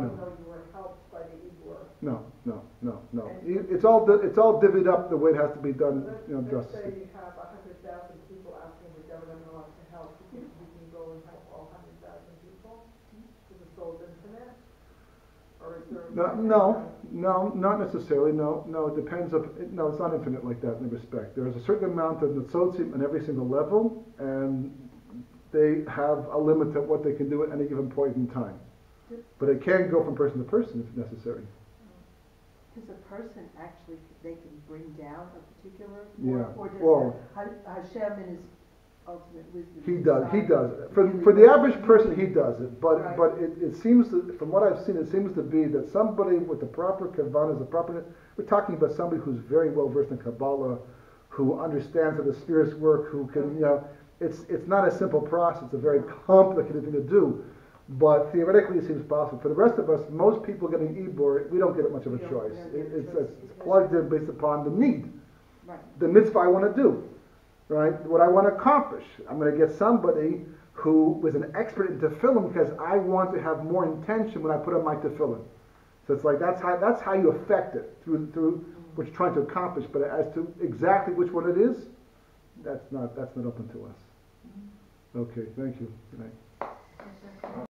S2: No. It's all divvied up the way it has to be done,
S4: Let's
S2: justice.
S4: say you have 100,000 people asking the David Amela to help. You think we can go and help all 100,000 people? Because the soul's infinite? Or is there...
S2: No, not necessarily. No, it depends. No, it's not infinite like that in respect. There's a certain amount of netzotzim on every single level, and they have a limit to what they can do at any given point in time. But it can go from person to person if necessary.
S10: Does a person actually, they can bring down a particular, or does Hashem in his ultimate wisdom?
S2: He does. For the average person, he does it. But it seems that, from what I've seen, it seems to be that somebody with the proper kavanas, we're talking about somebody who's very well versed in Kabbalah, who understands how the spirits work, who can, it's not a simple process. It's a very complicated thing to do. But theoretically, it seems possible. For the rest of us, most people getting ibur, we don't get much of a choice. It's plugged in based upon the need, the mitzvah I want to do, right? What I want to accomplish. I'm going to get somebody who was an expert in tefillin because I want to have more intention when I put on my tefillin. So it's like that's how you affect it through what you're trying to accomplish. But as to exactly which one it is, that's not open to us. Okay, thank you. Good night.